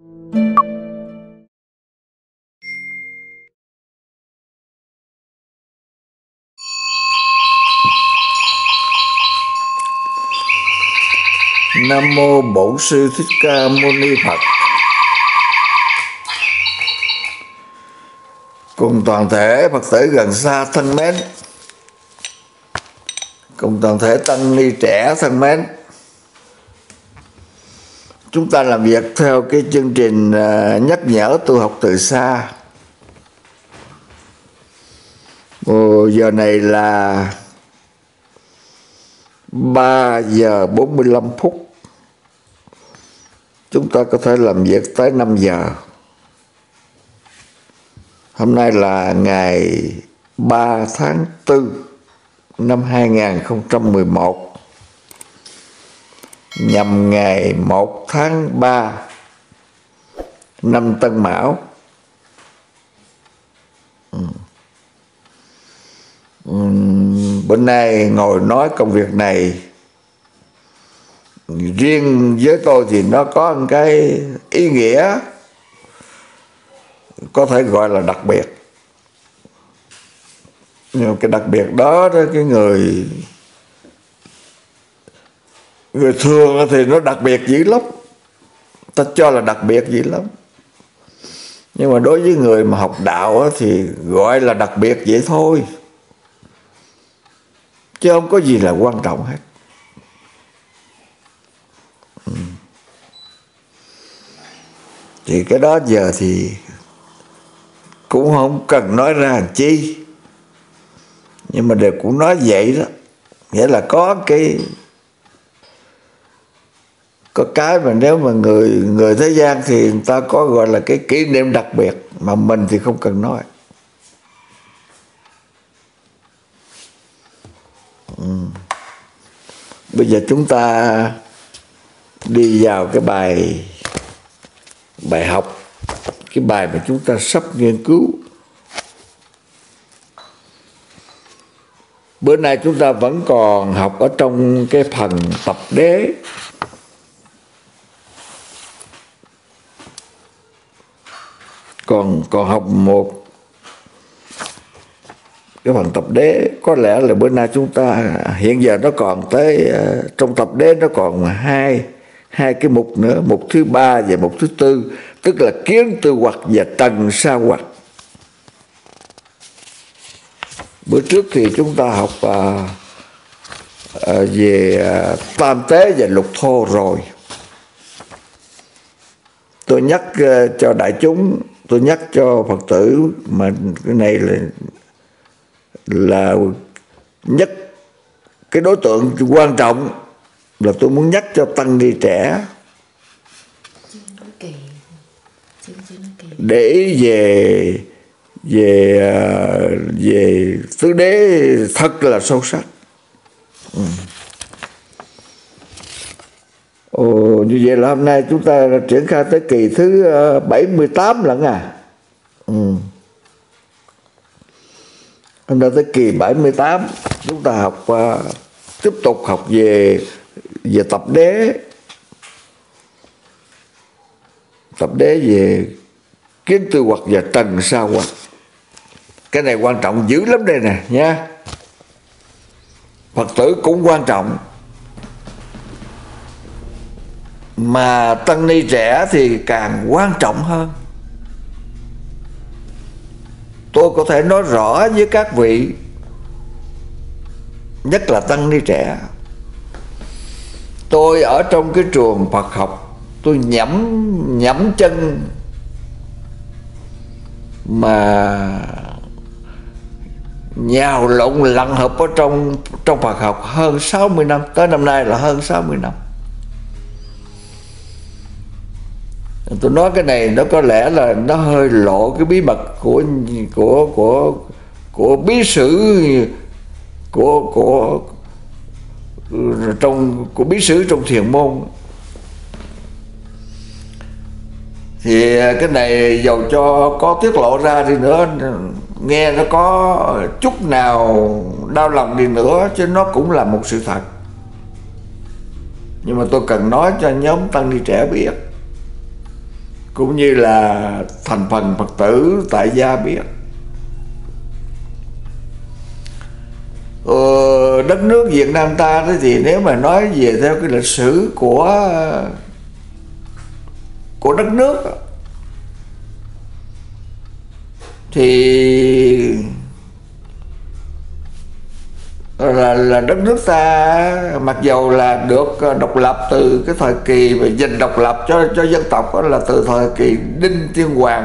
Nam mô Bổn Sư Thích Ca Mâu Ni Phật. Cùng toàn thể Phật tử gần xa thân mến, cùng toàn thể tăng ni trẻ thân mến, chúng ta làm việc theo cái chương trình nhắc nhở tu học từ xa. Giờ này là 3 giờ 45 phút. Chúng ta có thể làm việc tới 5 giờ. Hôm nay là ngày 3 tháng 4 năm 2011, nhằm ngày 1 tháng 3 năm Tân Mão. Bữa nay ngồi nói công việc này, riêng với tôi thì nó có một cái ý nghĩa có thể gọi là đặc biệt. Nhưng cái đặc biệt đó, cái người thường thì nó đặc biệt dữ lắm, ta cho là đặc biệt dữ lắm. Nhưng mà đối với người mà học đạo thì gọi là đặc biệt vậy thôi, chứ không có gì là quan trọng hết. Thì cái đó giờ thì cũng không cần nói ra làm chi, nhưng mà đều cũng nói vậy đó. Nghĩa là có cái mà nếu mà người thế gian thì người ta có gọi là cái kỷ niệm đặc biệt, mà mình thì không cần nói. Bây giờ chúng ta đi vào cái bài học, cái bài mà chúng ta sắp nghiên cứu. Bữa nay chúng ta vẫn còn học ở trong cái phần tập đế. Còn học một cái phần tập đế. Có lẽ là bữa nay chúng ta hiện giờ nó còn tới, trong tập đế nó còn hai cái mục nữa, mục thứ 3 và mục thứ 4, tức là kiến tư hoặc và trần sa hoặc. Bữa trước thì chúng ta học về tam tế và lục thô rồi. Tôi nhắc cho đại chúng, tôi nhắc cho Phật tử, mà cái này là nhất cái đối tượng quan trọng, là tôi muốn nhắc cho tăng ni trẻ để ý về tứ đế thật là sâu sắc. Như vậy là hôm nay chúng ta triển khai tới kỳ thứ 78 lận à. Hôm nay tới kỳ 78, chúng ta học tiếp tục học về tập đế. Tập đế về kiến tư hoặc và trần sa hoặc. Cái này quan trọng dữ lắm đây nè nha. Phật tử cũng quan trọng, mà tăng ni trẻ thì càng quan trọng hơn. Tôi có thể nói rõ với các vị, nhất là tăng ni trẻ. Tôi ở trong cái trường Phật học, tôi nhẫm chân mà nhào lộn lặn hợp ở trong Phật học hơn 60 năm. Tới năm nay là hơn 60 năm. Tôi nói cái này nó có lẽ là nó hơi lộ cái bí mật của bí sử của bí sử trong thiền môn. Thì cái này dầu cho có tiết lộ ra đi nữa, nghe nó có chút nào đau lòng đi nữa, chứ nó cũng là một sự thật. Nhưng mà tôi cần nói cho nhóm tăng ni trẻ biết, cũng như là thành phần Phật tử tại gia biết. Đất nước Việt Nam ta đó thì nếu mà nói về theo cái lịch sử của đất nước thì là đất nước ta mặc dầu là được độc lập từ cái thời kỳ mà giành độc lập cho dân tộc, đó là từ thời kỳ Đinh Tiên Hoàng,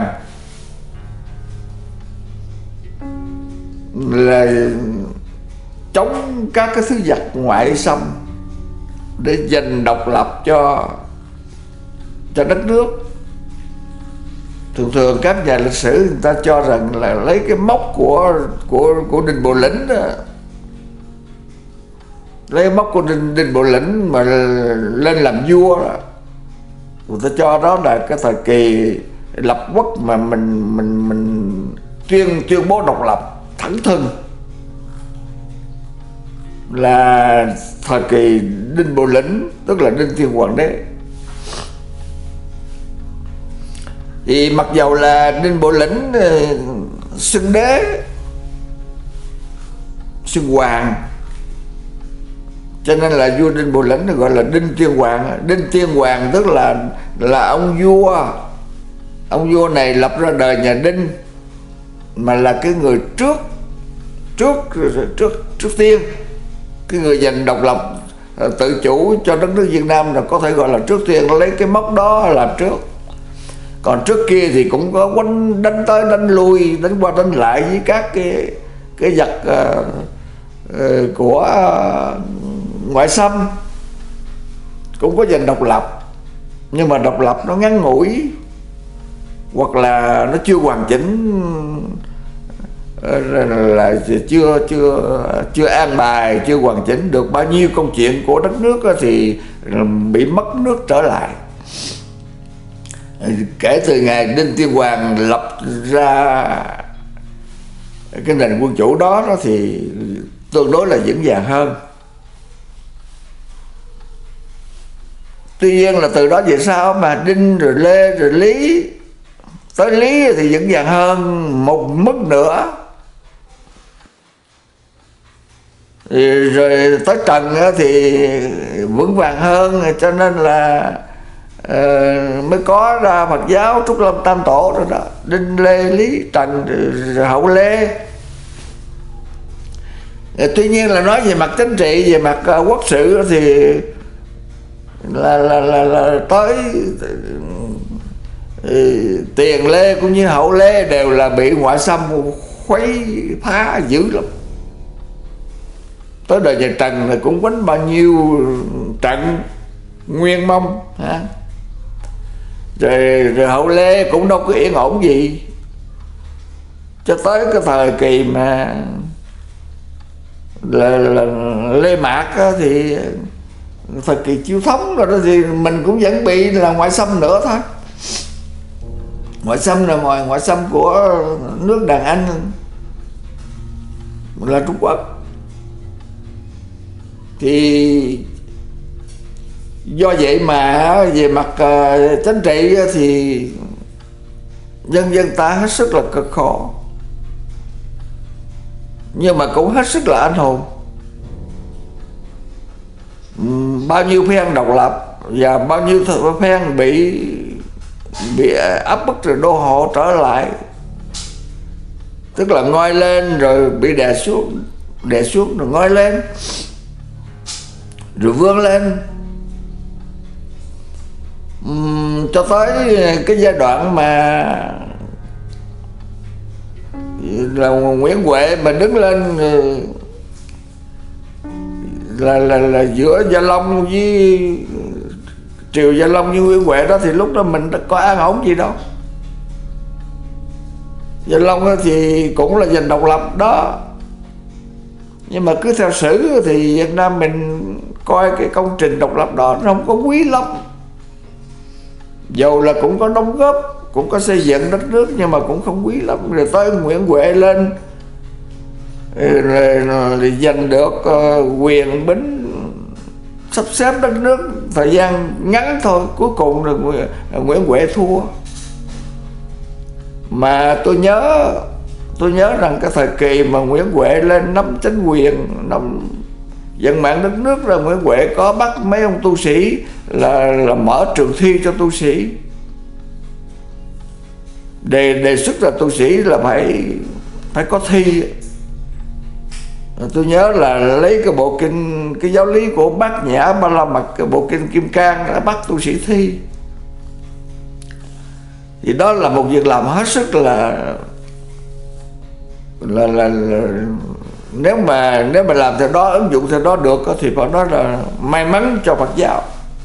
là chống các cái thứ giặc ngoại xâm để giành độc lập cho đất nước. Thường các nhà lịch sử người ta cho rằng là lấy cái mốc của Đinh Bộ Lĩnh đó, lấy mốc của Đinh Bộ Lĩnh mà lên làm vua đó, người ta cho đó là cái thời kỳ lập quốc mà mình tuyên bố độc lập thẳng thừng, là thời kỳ Đinh Bộ Lĩnh, tức là Đinh Tiên Hoàng đế. Thì mặc dầu là Đinh Bộ Lĩnh xưng đế, xưng hoàng, cho nên là vua Đinh Bộ Lĩnh gọi là Đinh Tiên Hoàng. Đinh Tiên Hoàng tức là ông vua này lập ra đời nhà Đinh, mà là cái người trước tiên, cái người giành độc lập tự chủ cho đất nước Việt Nam là có thể gọi là trước tiên, lấy cái mốc đó làm trước. Còn trước kia thì cũng có đánh tới đánh lui, đánh qua đánh lại với các cái giặc của ngoại xâm, cũng có giành độc lập, nhưng mà độc lập nó ngắn ngủi, hoặc là nó chưa hoàn chỉnh, là chưa an bài, chưa hoàn chỉnh được bao nhiêu công chuyện của đất nước thì bị mất nước trở lại. Kể từ ngày Đinh Tiên Hoàng lập ra cái nền quân chủ đó thì tương đối là vững vàng hơn. Tuy nhiên là từ đó về sau mà Đinh rồi Lê rồi Lý, tới Lý thì vững vàng hơn một mức nữa, rồi tới Trần thì vững vàng hơn, cho nên là mới có ra Phật giáo Trúc Lâm Tam Tổ rồi đó, Đinh Lê Lý Trần rồi Hậu Lê. Tuy nhiên là nói về mặt chính trị, về mặt quốc sự thì là tới Tiền Lê cũng như Hậu Lê đều là bị ngoại xâm khuấy phá dữ lắm. Tới đời nhà Trần là cũng quánh bao nhiêu trận Nguyên Mông ha. Rồi Hậu Lê cũng đâu có yên ổn gì, cho tới cái thời kỳ mà là Lê Mạc á, thì thời kỳ Chiêu Thống rồi đó, thì mình cũng vẫn bị là ngoại xâm nữa thôi. Ngoại xâm là ngoại xâm của nước đàn Anh là Trung Quốc. Thì do vậy mà về mặt chính trị thì nhân dân ta hết sức là cực khổ, nhưng mà cũng hết sức là anh hùng. Bao nhiêu phen độc lập và bao nhiêu phen bị áp bức rồi đô hộ trở lại, tức là ngoi lên rồi bị đè xuống rồi ngoi lên rồi vươn lên, cho tới cái giai đoạn mà là Nguyễn Huệ mà đứng lên là giữa Gia Long với triều Gia Long với Nguyễn Huệ đó, thì lúc đó mình có an ổn gì đâu. Gia Long thì cũng là giành độc lập đó, nhưng mà cứ theo sử thì Việt Nam mình coi cái công trình độc lập đó nó không có quý lắm. Dầu là cũng có đóng góp, cũng có xây dựng đất nước, nhưng mà cũng không quý lắm. Rồi tới Nguyễn Huệ lên rồi giành được quyền bính, sắp xếp đất nước thời gian ngắn thôi, cuối cùng rồi Nguyễn Huệ thua. Mà tôi nhớ rằng cái thời kỳ mà Nguyễn Huệ lên nắm chính quyền, nắm dân mạng đất nước, rồi Nguyễn Huệ có bắt mấy ông tu sĩ là mở trường thi cho tu sĩ, đề xuất là tu sĩ là phải có thi. Tôi nhớ là lấy cái bộ kinh, cái giáo lý của Bát Nhã Ba La Mật, cái bộ kinh Kim Cang đã bắt tu sĩ thi. Thì đó là một việc làm hết sức là nếu mà làm theo đó, ứng dụng theo đó được thì phải nói là may mắn cho Phật giáo.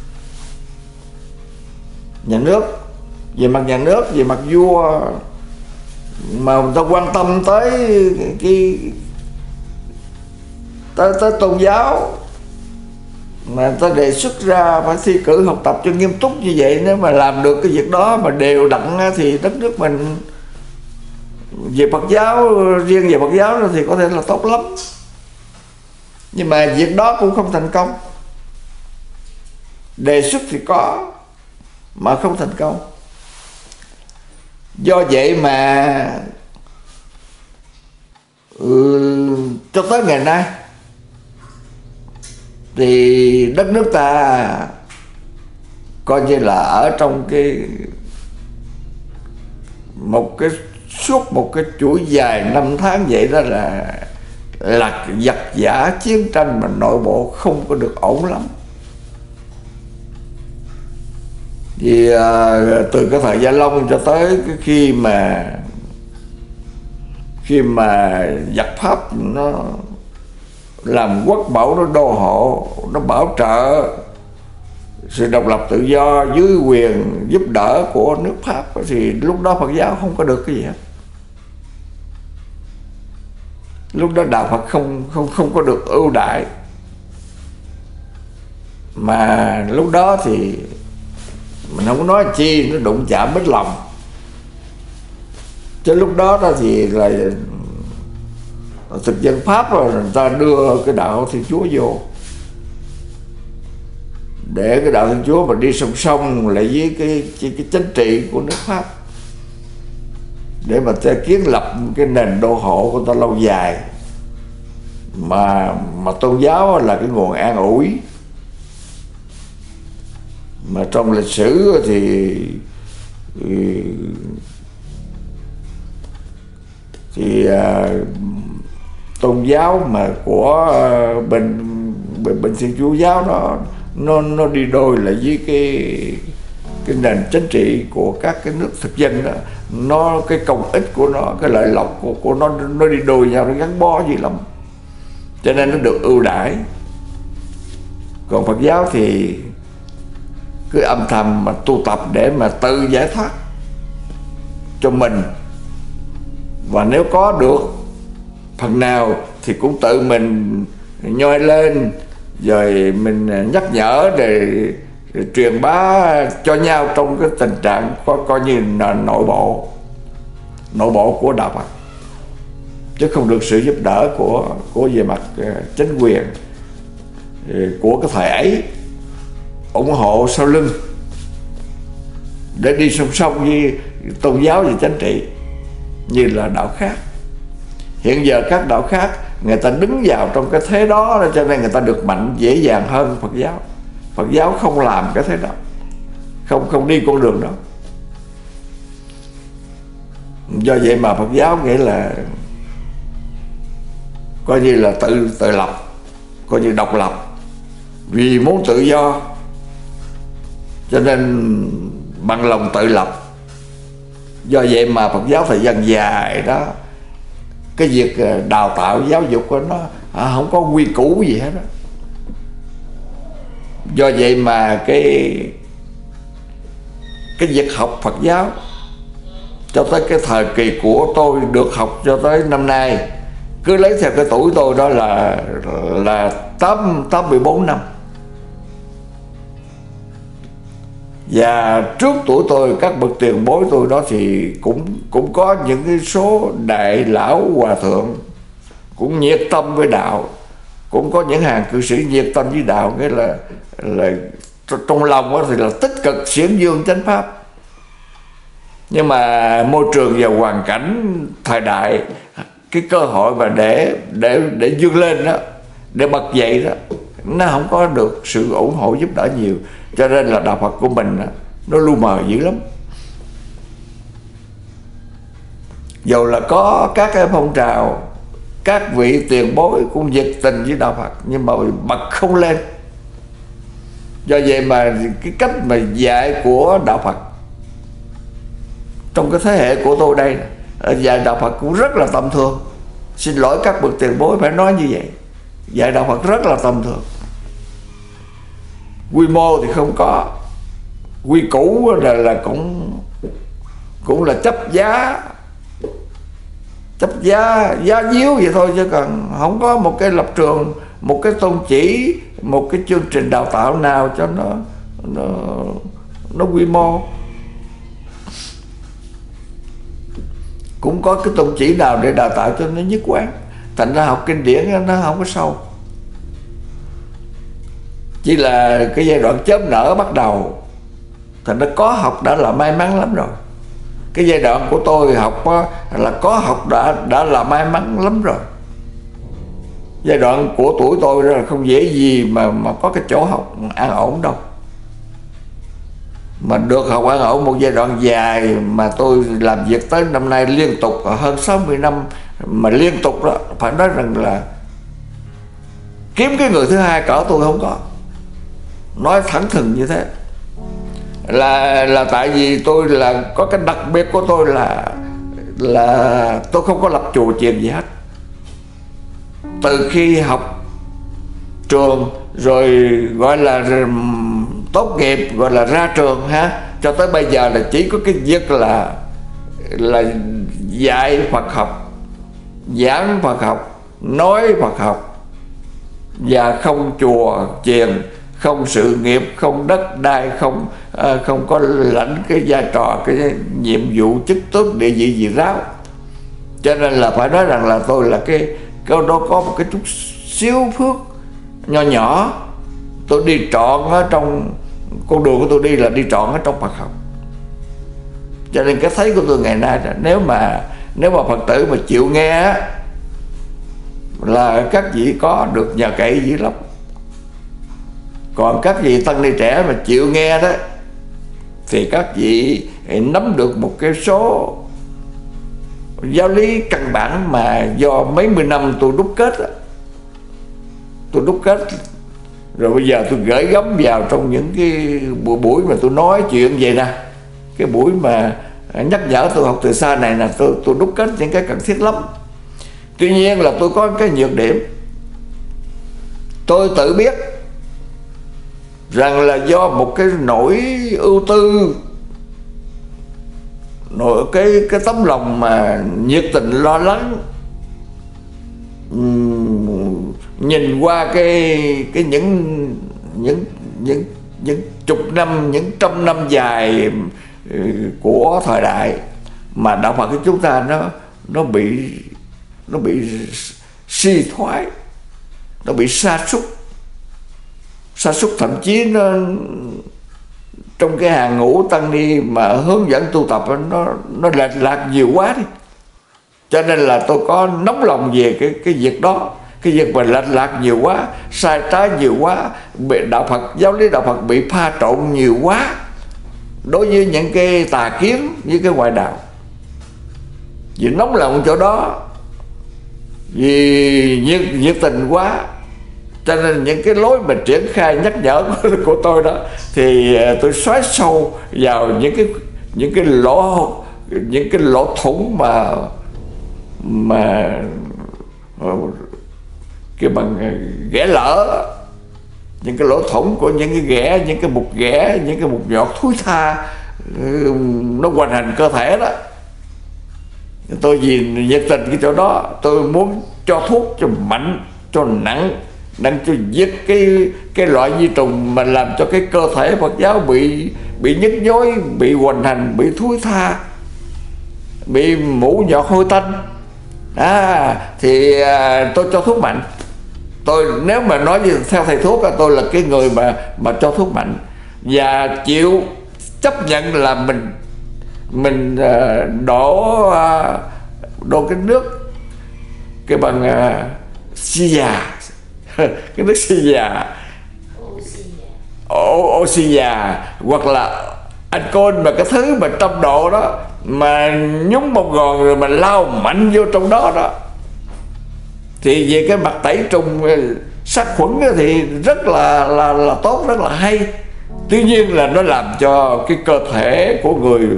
Nhà nước, về mặt nhà nước, về mặt vua mà người ta quan tâm tới tới tôn giáo, mà người ta đề xuất ra phải thi cử học tập cho nghiêm túc như vậy. Nếu mà làm được cái việc đó mà đều đặn thì đất nước mình về Phật giáo, riêng về Phật giáo thì có thể là tốt lắm. Nhưng mà việc đó cũng không thành công. Đề xuất thì có mà không thành công. Do vậy mà cho tới ngày nay thì đất nước ta coi như là ở trong suốt một cái chuỗi dài 5 tháng vậy đó, là giặc giã chiến tranh mà nội bộ không có được ổn lắm. Thì từ cái thời Gia Long cho tới cái khi mà giặc Pháp nó làm quốc bảo, nó đô hộ, nó bảo trợ sự độc lập tự do dưới quyền giúp đỡ của nước Pháp, thì lúc đó Phật giáo không có được cái gì hết. Lúc đó đạo Phật không có được ưu đại. Mà lúc đó thì mình không nói chi, nó đụng chạm mất lòng. Chứ lúc đó thì là thực dân Pháp rồi người ta đưa cái đạo Thiên Chúa vô, để cái đạo Thiên Chúa mà đi song song lại với cái chính trị của nước Pháp, để mà ta kiến lập cái nền đô hộ của ta lâu dài. Mà tôn giáo là cái nguồn an ủi. Mà trong lịch sử thì tôn giáo mà của bên Thiên Chúa giáo nó đi đôi lại với cái nền chính trị của các cái nước thực dân đó. Nó cái công ích của nó, cái lợi lộc của nó đi đôi nhau, nó gắn bó gì lắm, cho nên nó được ưu đãi. Còn Phật giáo thì cứ âm thầm mà tu tập để mà tự giải thoát cho mình, và nếu có được phần nào thì cũng tự mình nhoi lên, rồi mình nhắc nhở để truyền bá cho nhau trong cái tình trạng coi như là nội bộ của đạo Phật, chứ không được sự giúp đỡ của về mặt chính quyền của cái thời ấy ủng hộ sau lưng để đi song song với tôn giáo và chính trị như là đạo khác. Hiện giờ các đạo khác người ta đứng vào trong cái thế đó, cho nên người ta được mạnh dễ dàng hơn Phật giáo. Phật giáo không làm cái thế đó, không đi con đường đó. Do vậy mà Phật giáo nghĩa là coi như là tự lập, coi như độc lập, vì muốn tự do cho nên bằng lòng tự lập. Do vậy mà Phật giáo thời gian dài đó, cái việc đào tạo giáo dục của nó không có quy củ gì hết đó. Do vậy mà cái việc học Phật giáo cho tới cái thời kỳ của tôi được học cho tới năm nay, cứ lấy theo cái tuổi tôi đó là 84 năm. Và trước tuổi tôi, các bậc tiền bối tôi đó thì cũng có những cái số đại lão hòa thượng cũng nhiệt tâm với đạo, cũng có những hàng cư sĩ nhiệt tâm với đạo, nghĩa là trong lòng đó thì là tích cực xiển dương chánh pháp. Nhưng mà môi trường và hoàn cảnh thời đại, cái cơ hội mà để vươn lên đó, để bật dậy đó, nó không có được sự ủng hộ giúp đỡ nhiều. Cho nên là đạo Phật của mình đó, nó lu mờ dữ lắm. Dù là có các cái phong trào, các vị tiền bối cũng nhiệt tình với đạo Phật, nhưng mà bật không lên. Do vậy mà cái cách mà dạy của đạo Phật trong cái thế hệ của tôi đây, dạy đạo Phật cũng rất là tầm thường. Xin lỗi các bậc tiền bối phải nói như vậy. Dạy đạo Phật rất là tầm thường. Quy mô thì không có, quy củ là cũng là chấp giá giá díu vậy thôi, chứ còn không có một cái lập trường, một cái tôn chỉ, một cái chương trình đào tạo nào cho nó quy mô. Cũng có cái tôn chỉ nào để đào tạo cho nó nhất quán. Thành ra học kinh điển nó không có sâu, chỉ là cái giai đoạn chớm nở bắt đầu. Thành ra có học đã là may mắn lắm rồi. Cái giai đoạn của tôi học là có học đã là may mắn lắm rồi. Giai đoạn của tuổi tôi là không dễ gì mà có cái chỗ học an ổn đâu. Mà được học an ổn một giai đoạn dài, mà tôi làm việc tới năm nay liên tục hơn 60 năm mà liên tục đó, phải nói rằng là kiếm cái người thứ hai cỡ tôi không có. Nói thẳng thừng như thế là tại vì tôi là có cái đặc biệt của tôi là tôi không có lập chùa chiền gì hết. Từ khi học trường rồi gọi là tốt nghiệp, gọi là ra trường ha, cho tới bây giờ là chỉ có cái việc là dạy Phật học, giảng Phật học, nói Phật học, và không chùa chiền, không sự nghiệp, không đất đai, không có lãnh cái vai trò, cái nhiệm vụ chức tước địa vị gì ráo. Cho nên là phải nói rằng là tôi là cái đó có một cái chút xíu phước nho nhỏ. Tôi đi trọn ở trong con đường của tôi, đi là đi trọn ở trong Phật học. Cho nên cái thấy của tôi ngày nay là nếu mà Phật tử mà chịu nghe là các vị có được nhờ cậy dữ lắm. Còn các vị tăng ni trẻ mà chịu nghe đó thì các vị nắm được một cái số giáo lý căn bản mà do mấy mươi năm tôi đúc kết đó. Tôi đúc kết rồi bây giờ tôi gửi gắm vào trong những cái buổi mà tôi nói chuyện vậy nè. Cái buổi mà nhắc nhở tôi học từ xa này là tôi đúc kết những cái cần thiết lắm. Tuy nhiên là tôi có cái nhược điểm. Tôi tự biết rằng là do một cái nỗi ưu tư, cái tấm lòng mà nhiệt tình lo lắng, nhìn qua cái những chục năm, những trăm năm dài của thời đại, mà đạo Phật của chúng ta nó bị suy thoái, nó bị sa sút, thậm chí nó trong cái hàng ngũ tăng ni mà hướng dẫn tu tập nó lệch lạc nhiều quá đi. Cho nên là tôi có nóng lòng về cái việc đó. Cái việc mà lệch lạc nhiều quá, sai trái nhiều quá, bị đạo Phật, giáo lý đạo Phật bị pha trộn nhiều quá đối với những cái tà kiến với cái ngoại đạo. Vì nóng lòng chỗ đó, vì nhiệt tình quá, cho nên những cái lối mà triển khai nhắc nhở của tôi đó thì tôi xoáy sâu vào những cái lỗ thủng mà cái bằng ghẻ lỡ, những cái lỗ thủng của những cái ghẻ, những cái mục nhọt thúi tha nó hoành hành cơ thể đó. Tôi vì nhiệt tình cái chỗ đó, tôi muốn cho thuốc cho mạnh, cho nặng cho giết cái loại vi trùng mà làm cho cái cơ thể Phật giáo bị nhức nhối, bị hoành hành, bị thúi tha, bị mũ nhọt hôi tanh. Thì tôi cho thuốc mạnh. Tôi nếu mà nói như theo thầy thuốc, tôi là cái người mà cho thuốc mạnh và chịu chấp nhận là mình đổ cái nước cái bằng xì già cái nước xì già, oxy già, hoặc là alcohol mà cái thứ mà trăm độ đó mà nhúng một gòn rồi mà lao mạnh vô trong đó đó, thì về cái mặt tẩy trùng sát khuẩn thì rất là tốt, rất là hay. Tuy nhiên là nó làm cho cái cơ thể của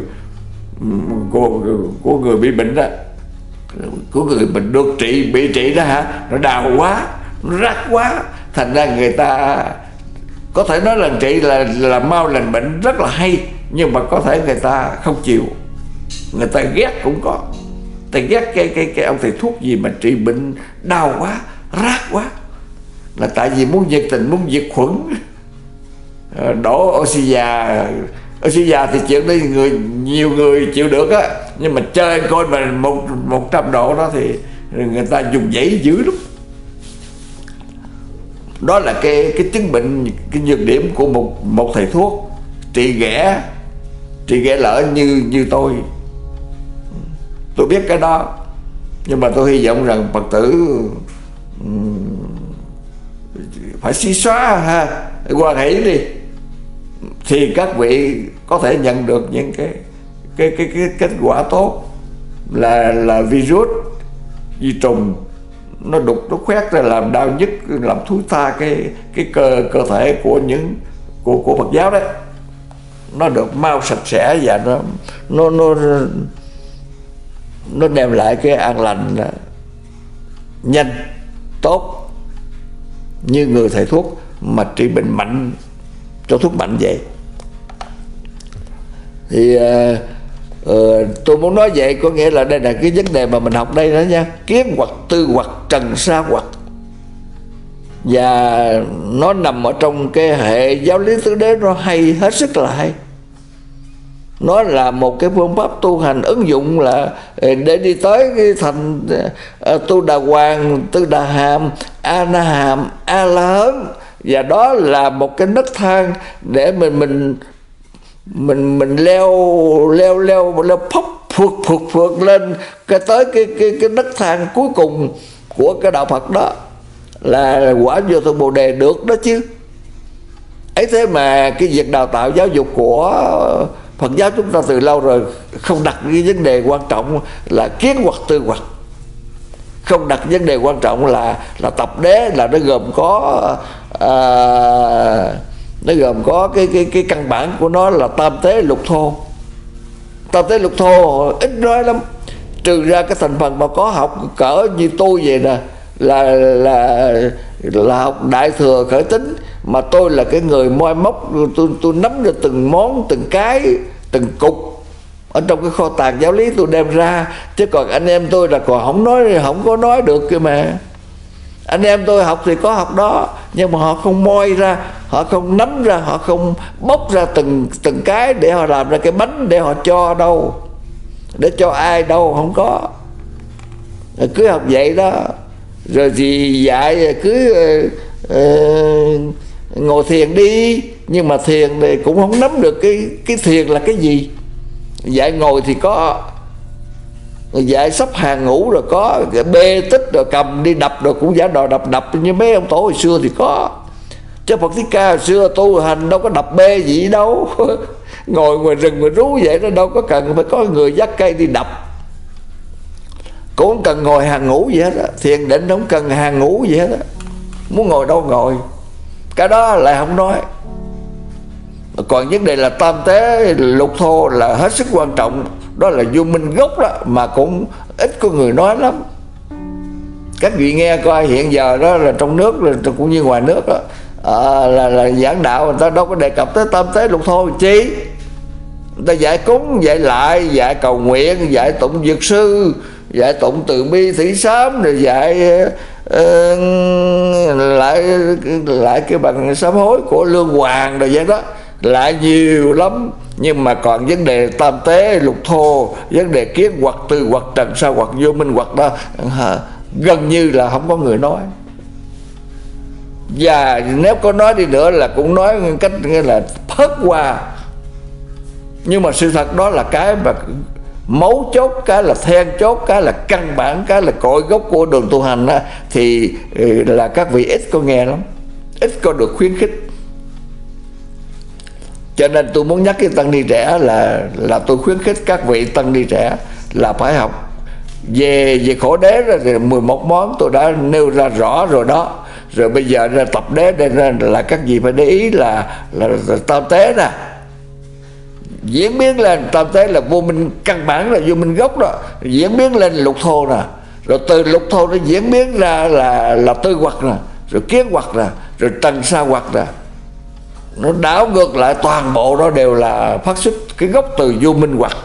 người bị bệnh đó, của người bệnh được bị trị đó nó đau quá, nó rát quá, thành ra người ta có thể nói là trị là mau lành bệnh rất là hay, nhưng mà có thể người ta không chịu, người ta ghét cũng có. Ta ghét cái ông thầy thuốc gì mà trị bệnh đau quá, rát quá, là tại vì muốn diệt tình, muốn diệt khuẩn, đổ oxy già. Oxy già thì chuyện đây nhiều người chịu được á, nhưng mà chơi coi mà 100 độ đó thì người ta dùng dãy dữ lắm. Đó là cái chứng bệnh, cái nhược điểm của một thầy thuốc trị ghẻ lỡ như tôi biết cái đó. Nhưng mà tôi hy vọng rằng Phật tử phải xí xóa quan hệ đi, thì các vị có thể nhận được những cái kết quả tốt. Là virus, vi trùng nó đục, nó khoét ra làm đau nhức, làm thúi tha cái cơ thể của Phật giáo đấy, nó được mau sạch sẽ, và nó đem lại cái an lành nhanh tốt, như người thầy thuốc mà trị bệnh mạnh, cho thuốc mạnh vậy. Thì tôi muốn nói vậy, có nghĩa là đây là cái vấn đề mà mình học đây đó nha. Kiến hoặc, tư hoặc, trần sa hoặc, và nó nằm ở trong cái hệ giáo lý tứ đế, nó hay, hết sức là hay. Nó là một cái phương pháp tu hành ứng dụng là để đi tới cái thành Tu Đà Hoàng, Tư Đà Hàm, A Na Hàm, A La Hán. Và đó là một cái nấc thang để mình leo phốc phượt lên cái tới cái nấc thang cuối cùng của cái đạo Phật, đó là quả vô thượng Bồ Đề được đó chứ. Ấy thế mà cái việc đào tạo giáo dục của Phật giáo chúng ta từ lâu rồi không đặt cái vấn đề quan trọng là kiến hoặc, tư hoặc, không đặt vấn đề quan trọng là tập đế, là nó gồm có cái căn bản của nó là tam tế lục thô. Tam tế lục thô ít nói lắm, trừ ra cái thành phần mà có học cỡ như tôi vậy nè, là học đại thừa khởi tính, mà tôi là cái người moi móc, tôi nắm được từng món, từng cái, từng cục ở trong cái kho tàng giáo lý tôi đem ra. Chứ còn anh em tôi là còn không có nói được kia mà. Anh em tôi học thì có học đó, nhưng mà họ không moi ra, họ không nắm ra, họ không bóc ra từng cái để họ làm ra cái bánh để họ cho đâu, để cho ai đâu, không có. Cứ học vậy đó, rồi thì dạy cứ ngồi thiền đi, nhưng mà thiền thì cũng không nắm được cái thiền là cái gì. Dạy ngồi thì có, dạy sắp hàng ngủ rồi có, bê tích rồi cầm đi đập rồi cũng giả đò đập như mấy ông tổ hồi xưa thì có. Chứ Phật Thích Ca hồi xưa tu hành đâu có đập bê gì đâu ngồi ngoài rừng mà rú vậy, nó đâu có cần phải có người dắt cây đi đập. Cũng không cần ngồi hàng ngủ gì hết á, thiền định không cần hàng ngủ gì hết á, muốn ngồi đâu ngồi. Cái đó lại không nói. Còn vấn đề là tam tế lục thô là hết sức quan trọng, đó là vô minh gốc đó, mà cũng ít có người nói lắm. Các vị nghe coi hiện giờ đó là trong nước là cũng như ngoài nước đó, là giảng đạo người ta đâu có đề cập tới tam tế lục thô chi. Người ta dạy cúng, dạy lại, dạy cầu nguyện, dạy tụng dược sư, dạy tụng từ bi thủy sám, rồi dạy lại cái bằng sám hối của Lương Hoàng rồi vậy đó, lại nhiều lắm. Nhưng mà còn vấn đề tam tế lục thô, vấn đề kiến hoặc, tư hoặc, trần sa hoặc, vô minh hoặc đó gần như là không có người nói. Và nếu có nói đi nữa là cũng nói cách nghĩa là phớt qua, Nhưng mà sự thật đó là cái mà mấu chốt, cái là then chốt, cái là căn bản, cái là cội gốc của đường tu hành đó, thì là các vị ít có nghe lắm, ít có được khuyến khích. Cho nên tôi muốn nhắc cái tăng ni trẻ là tôi khuyến khích các vị tăng ni trẻ là phải học về khổ đế rồi, thì 11 món tôi đã nêu ra rõ rồi đó. Rồi bây giờ ra tập đế, nên là các vị phải để ý là tam tế nè, diễn biến lên tam tế là vô minh căn bản, là vô minh gốc đó, diễn biến lên lục thô nè, rồi từ lục thô nó diễn biến ra là tư hoặc nè, rồi kiến hoặc nè, rồi trần sa hoặc nè. Nó đảo ngược lại, toàn bộ đó đều là phát xuất cái gốc từ vô minh hoặc.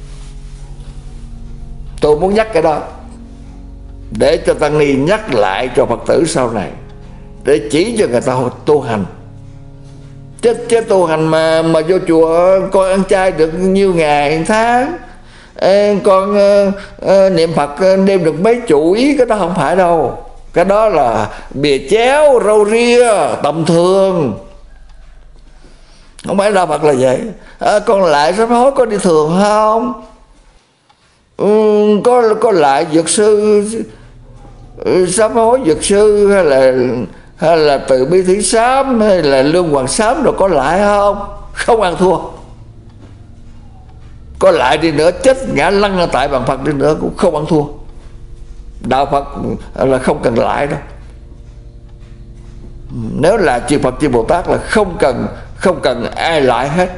Tôi muốn nhắc cái đó để cho tăng ni nhắc lại cho Phật tử sau này, để chỉ cho người ta tu hành. Chứ tu hành mà vô chùa con ăn chay được nhiêu ngày tháng, con niệm Phật đêm được mấy chuỗi, cái đó không phải đâu. Cái đó là bìa chéo râu ria tầm thường, không phải đạo Phật là vậy. Con lại sám hối có đi thường không? Có lại dược sư sám hối dược sư, hay là từ bi thí sám, hay là lương hoàng sám rồi có lại không? Không ăn thua. Có lại đi nữa, chết ngã lăn ở tại bàn Phật đi nữa cũng không ăn thua. Đạo Phật là không cần lại đâu. Nếu là chư Phật chư Bồ Tát là không cần ai lại hết.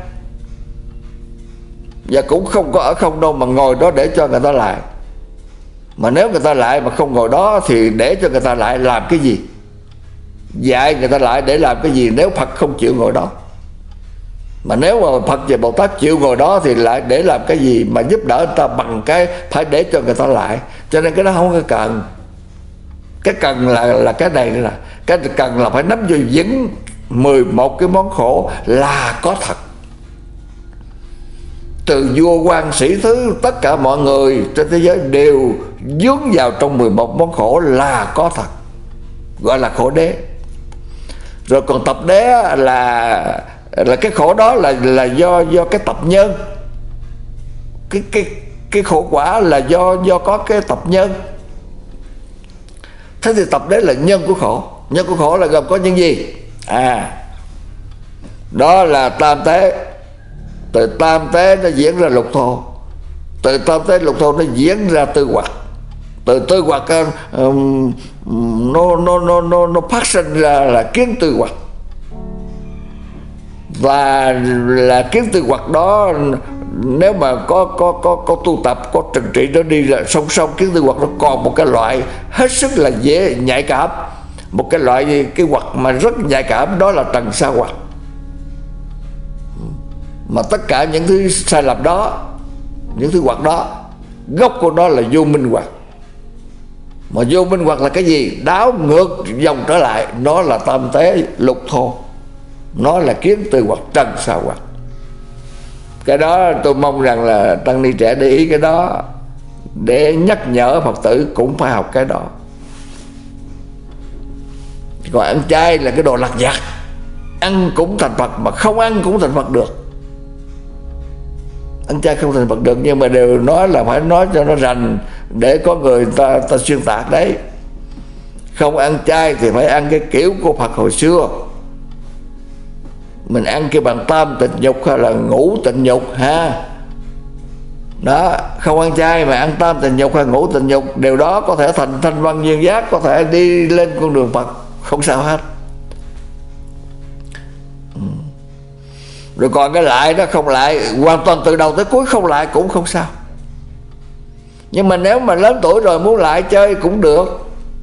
Và cũng không có ở không đâu mà ngồi đó để cho người ta lại. Mà nếu người ta lại mà không ngồi đó thì để cho người ta lại làm cái gì? Dạy người ta lại để làm cái gì nếu Phật không chịu ngồi đó? Mà nếu mà Phật và Bồ Tát chịu ngồi đó thì lại để làm cái gì mà giúp đỡ người ta bằng cái phải để cho người ta lại. Cho nên cái đó không có cần. Cái cần là cái này là cái cần là phải nắm vô vững 11 cái món khổ là có thật. Từ vua quan sĩ thứ, tất cả mọi người trên thế giới đều dướng vào trong 11 món khổ là có thật, gọi là khổ đế. Rồi còn tập đế là cái khổ đó là do cái tập nhân. Cái khổ quả là do có cái tập nhân. Thế thì tập đế là nhân của khổ. Nhân của khổ là gồm có những gì? Đó là tam tế. Từ tam tế nó diễn ra lục thô, từ tam tế lục thô nó diễn ra tư hoặc, từ tư hoặc nó phát sinh ra là kiến tư hoặc. Và là kiến tư hoặc đó, nếu mà có tu tập, có trừng trị, nó đi là song song kiến tư hoặc nó còn một cái loại hết sức là dễ nhạy cảm, một cái loại cái hoặc mà rất nhạy cảm, đó là trần sa hoặc. Mà tất cả những thứ sai lầm đó, những thứ hoặc đó, gốc của nó là vô minh hoặc. Mà vô minh hoặc là cái gì? Đảo ngược dòng trở lại, nó là tam tế lục thô, nó là kiến tư hoặc, trần sa hoặc. Cái đó tôi mong rằng là tăng ni trẻ để ý cái đó, để nhắc nhở Phật tử cũng phải học cái đó. Còn ăn chay là cái đồ lặt vặt, ăn cũng thành Phật mà không ăn cũng thành Phật được. Ăn chay không thành Phật được, nhưng mà đều nói là phải nói cho nó rành, để có người ta xuyên tạc đấy. Không ăn chay thì phải ăn cái kiểu của Phật hồi xưa. Mình ăn cái bằng tam tịnh nhục hay là ngũ tịnh nhục ha. Đó, không ăn chay mà ăn tam tịnh nhục hay ngũ tịnh nhục, điều đó có thể thành thanh văn duyên giác, có thể đi lên con đường Phật, không sao hết. Rồi còn cái lại đó, không lại hoàn toàn từ đầu tới cuối không lại cũng không sao. Nhưng mà nếu mà lớn tuổi rồi muốn lại chơi cũng được,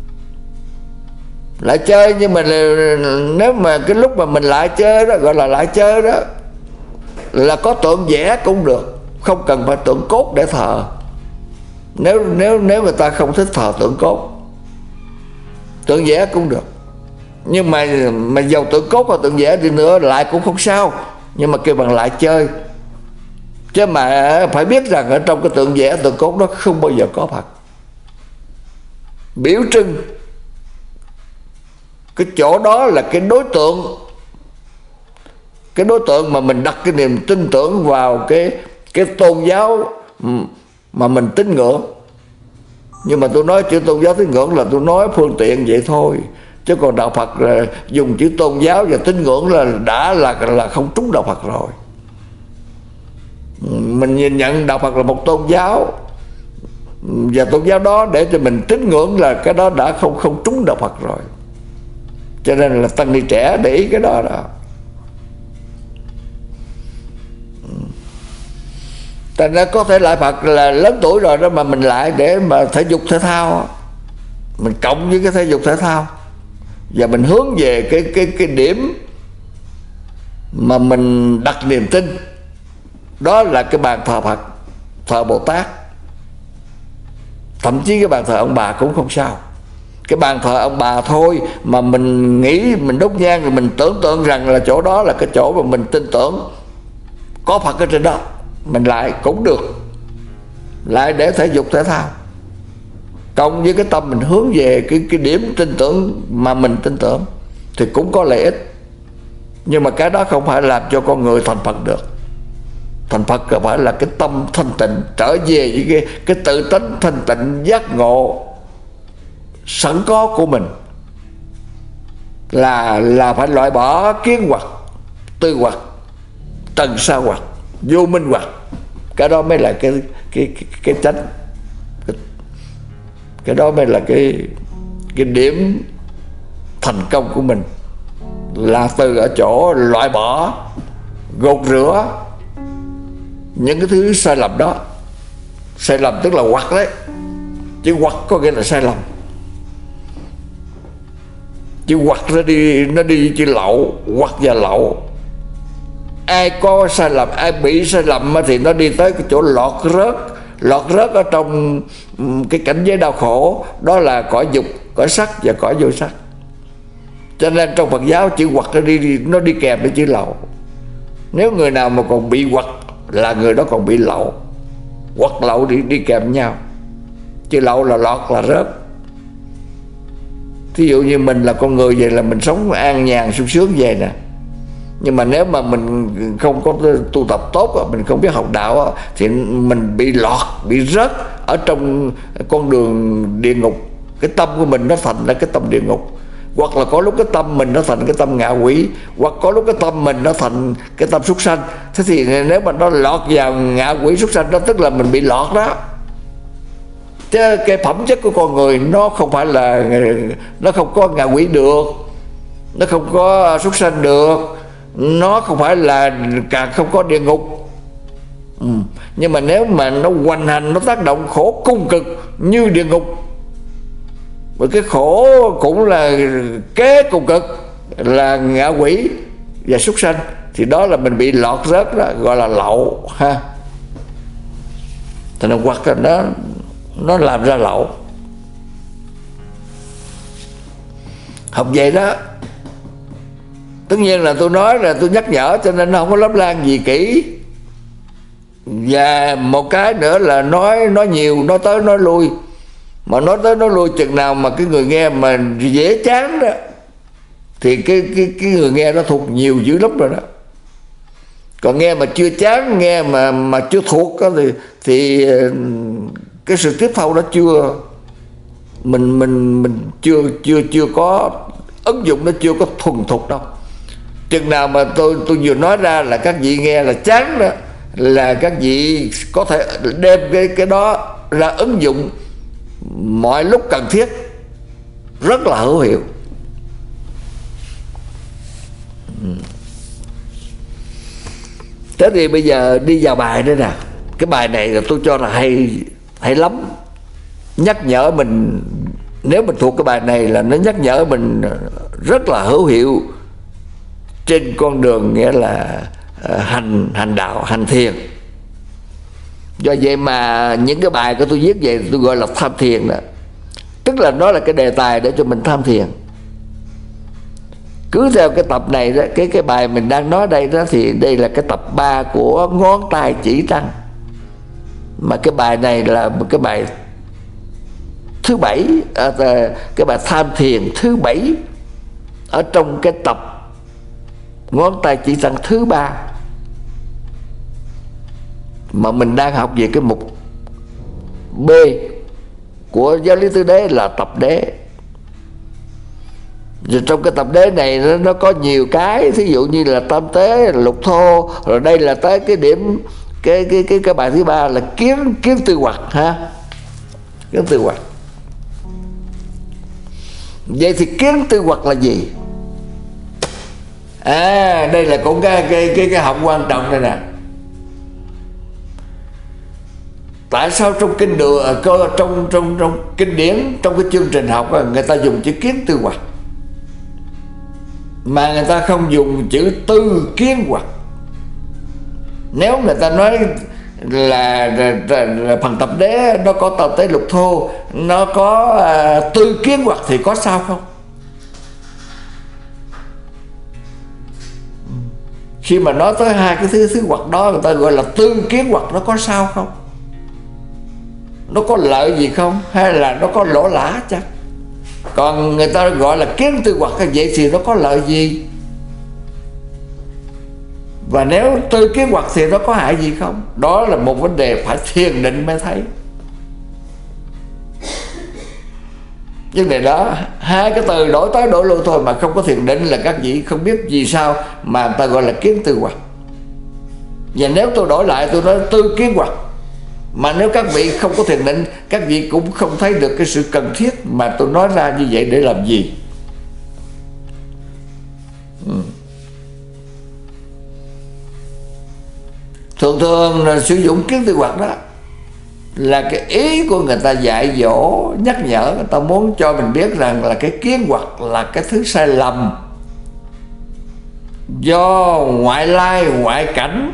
lại chơi. Nhưng mà nếu mà cái lúc mà mình lại chơi đó, gọi là lại chơi đó, là có tượng vẽ cũng được, không cần phải tượng cốt để thờ. Nếu người ta không thích thờ tượng cốt, tượng vẽ cũng được. Nhưng mà dầu tượng cốt hoặc tượng vẽ đi nữa lại cũng không sao, nhưng mà kêu bằng lại chơi. Chứ mà phải biết rằng ở trong cái tượng vẽ tượng cốt đó không bao giờ có Phật. Biểu trưng cái chỗ đó là cái đối tượng cái đối tượng mà mình đặt cái niềm tin tưởng vào cái tôn giáo mà mình tín ngưỡng. Nhưng mà tôi nói chữ tôn giáo tín ngưỡng là tôi nói phương tiện vậy thôi, chứ còn đạo Phật là dùng chữ tôn giáo và tín ngưỡng là đã là không trúng đạo Phật rồi. Mình nhìn nhận đạo Phật là một tôn giáo, và tôn giáo đó để cho mình tín ngưỡng là cái đó đã không trúng đạo Phật rồi. Cho nên là tăng ni trẻ để ý cái đó đó. Thành ra có thể lại Phật là lớn tuổi rồi đó mà mình lại để mà thể dục thể thao, mình cộng với cái thể dục thể thao và mình hướng về cái điểm mà mình đặt niềm tin, đó là cái bàn thờ Phật, thờ Bồ Tát. Thậm chí cái bàn thờ ông bà cũng không sao. Cái bàn thờ ông bà thôi mà mình nghĩ, mình đốt nhang rồi mình tưởng tượng rằng là chỗ đó là cái chỗ mà mình tin tưởng có Phật ở trên đó, mình lại cũng được, lại để thể dục thể thao, cộng với cái tâm mình hướng về cái điểm tin tưởng mà mình tin tưởng thì cũng có lợi ích. Nhưng mà cái đó không phải làm cho con người thành Phật được. Thành Phật phải là cái tâm thanh tịnh, trở về với cái tự tánh thanh tịnh giác ngộ sẵn có của mình, là phải loại bỏ kiến hoặc, tư hoặc, trần sa hoặc, vô minh hoặc. Cái đó mới là cái chánh, cái đó mới là cái điểm thành công của mình, là từ ở chỗ loại bỏ, gột rửa những cái thứ sai lầm đó. Sai lầm tức là hoặc đấy, chứ hoặc có nghĩa là sai lầm. Chứ hoặc nó đi chữ lậu, hoặc và lậu. Ai có sai lầm, ai bị sai lầm thì nó đi tới cái chỗ lọt rớt ở trong cái cảnh giới đau khổ, đó là cõi dục, cõi sắc và cõi vô sắc. Cho nên trong Phật giáo chữ hoặc nó đi kèm với chữ lậu. Nếu người nào mà còn bị hoặc là người đó còn bị lậu. Hoặc lậu đi kèm nhau. Chữ lậu là lọt, là rớt. Thí dụ như mình là con người vậy là mình sống an nhàn sung sướng vậy nè, nhưng mà nếu mà mình không có tu tập tốt, mình không biết học đạo, thì mình bị lọt, bị rớt ở trong con đường địa ngục. Cái tâm của mình nó thành ra cái tâm địa ngục. Hoặc là có lúc cái tâm mình nó thành cái tâm ngạ quỷ, hoặc có lúc cái tâm mình nó thành cái tâm súc sanh. Thế thì nếu mà nó lọt vào ngạ quỷ súc sanh đó, tức là mình bị lọt đó. Chứ cái phẩm chất của con người nó không phải là, nó không có ngạ quỷ được, nó không có súc sanh được, nó không phải là, càng không có địa ngục. Nhưng mà nếu mà nó hoành hành, nó tác động khổ cung cực như địa ngục, bởi cái khổ cũng là kế cùng cực là ngạ quỷ và súc sanh, thì đó là mình bị lọt rớt đó, gọi là lậu ha. Thành ra hoặc là nó làm ra lậu. Học vậy đó. Tất nhiên là tôi nói là tôi nhắc nhở, cho nên nó không có lấp lan gì kỹ. Và một cái nữa là nói nhiều, nói tới nói lui. Mà nói tới nói lui chừng nào mà cái người nghe mà dễ chán đó, thì cái người nghe nó thuộc nhiều dữ lắm rồi đó. Còn nghe mà chưa chán, nghe mà chưa thuộc đó, thì cái sự tiếp thâu đó chưa, mình chưa có ứng dụng, nó chưa có thuần thục đâu. Chừng nào mà tôi vừa nói ra là các vị nghe là chán đó, là các vị có thể đem cái đó ra ứng dụng mọi lúc cần thiết, rất là hữu hiệu. Thế thì bây giờ đi vào bài đây nè. Cái bài này là tôi cho là hay lắm. Nhắc nhở mình, nếu mình thuộc cái bài này là nó nhắc nhở mình rất là hữu hiệu trên con đường, nghĩa là hành đạo, hành thiền. Do vậy mà những cái bài của tôi viết về tôi gọi là tham thiền đó. Tức là nó là cái đề tài để cho mình tham thiền. Cứ theo cái tập này đó, cái bài mình đang nói đây đó, thì đây là cái tập 3 của Ngón Tay Chỉ Tăng. Mà cái bài này là một cái bài thứ 7, cái bài tham thiền thứ 7 ở trong cái tập ngón tay chỉ sang thứ 3. Mà mình đang học về cái mục B của giáo lý tứ đế là tập đế. Rồi trong cái tập đế này nó có nhiều cái, thí dụ như là tam tế, lục thô, rồi đây là tới cái điểm cái bài thứ 3 là kiến tư hoặc ha. Kiến tư hoặc. Vậy thì kiến tư hoặc là gì? Đây là cũng cái học quan trọng đây nè. Tại sao trong kinh đường trong kinh điển, trong cái chương trình học người ta dùng chữ kiến tư hoặc mà người ta không dùng chữ tư kiến hoặc? Nếu người ta nói là phần tập đế nó có tập tế lục thô, nó có tư kiến hoặc thì có sao không? Khi mà nói tới hai cái thứ hoặc đó, người ta gọi là tư kiến hoặc, nó có sao không? Nó có lợi gì không? Hay là nó có lỗ lã chắc? Còn người ta gọi là kiến tư hoặc, vậy thì nó có lợi gì? Và nếu tư kiến hoặc thì nó có hại gì không? Đó là một vấn đề phải thiền định mới thấy. Vấn đề đó, hai cái từ đổi tới đổi lui thôi mà không có thiền định là các vị không biết vì sao mà người ta gọi là kiến tư hoặc. Và nếu tôi đổi lại tôi nói tư kiến hoặc, mà nếu các vị không có thiền định, các vị cũng không thấy được cái sự cần thiết mà tôi nói ra như vậy để làm gì. Thường là sử dụng kiến tư hoặc đó là cái ý của người ta dạy dỗ, nhắc nhở, người ta muốn cho mình biết rằng là cái kiến hoặc là cái thứ sai lầm do ngoại lai, ngoại cảnh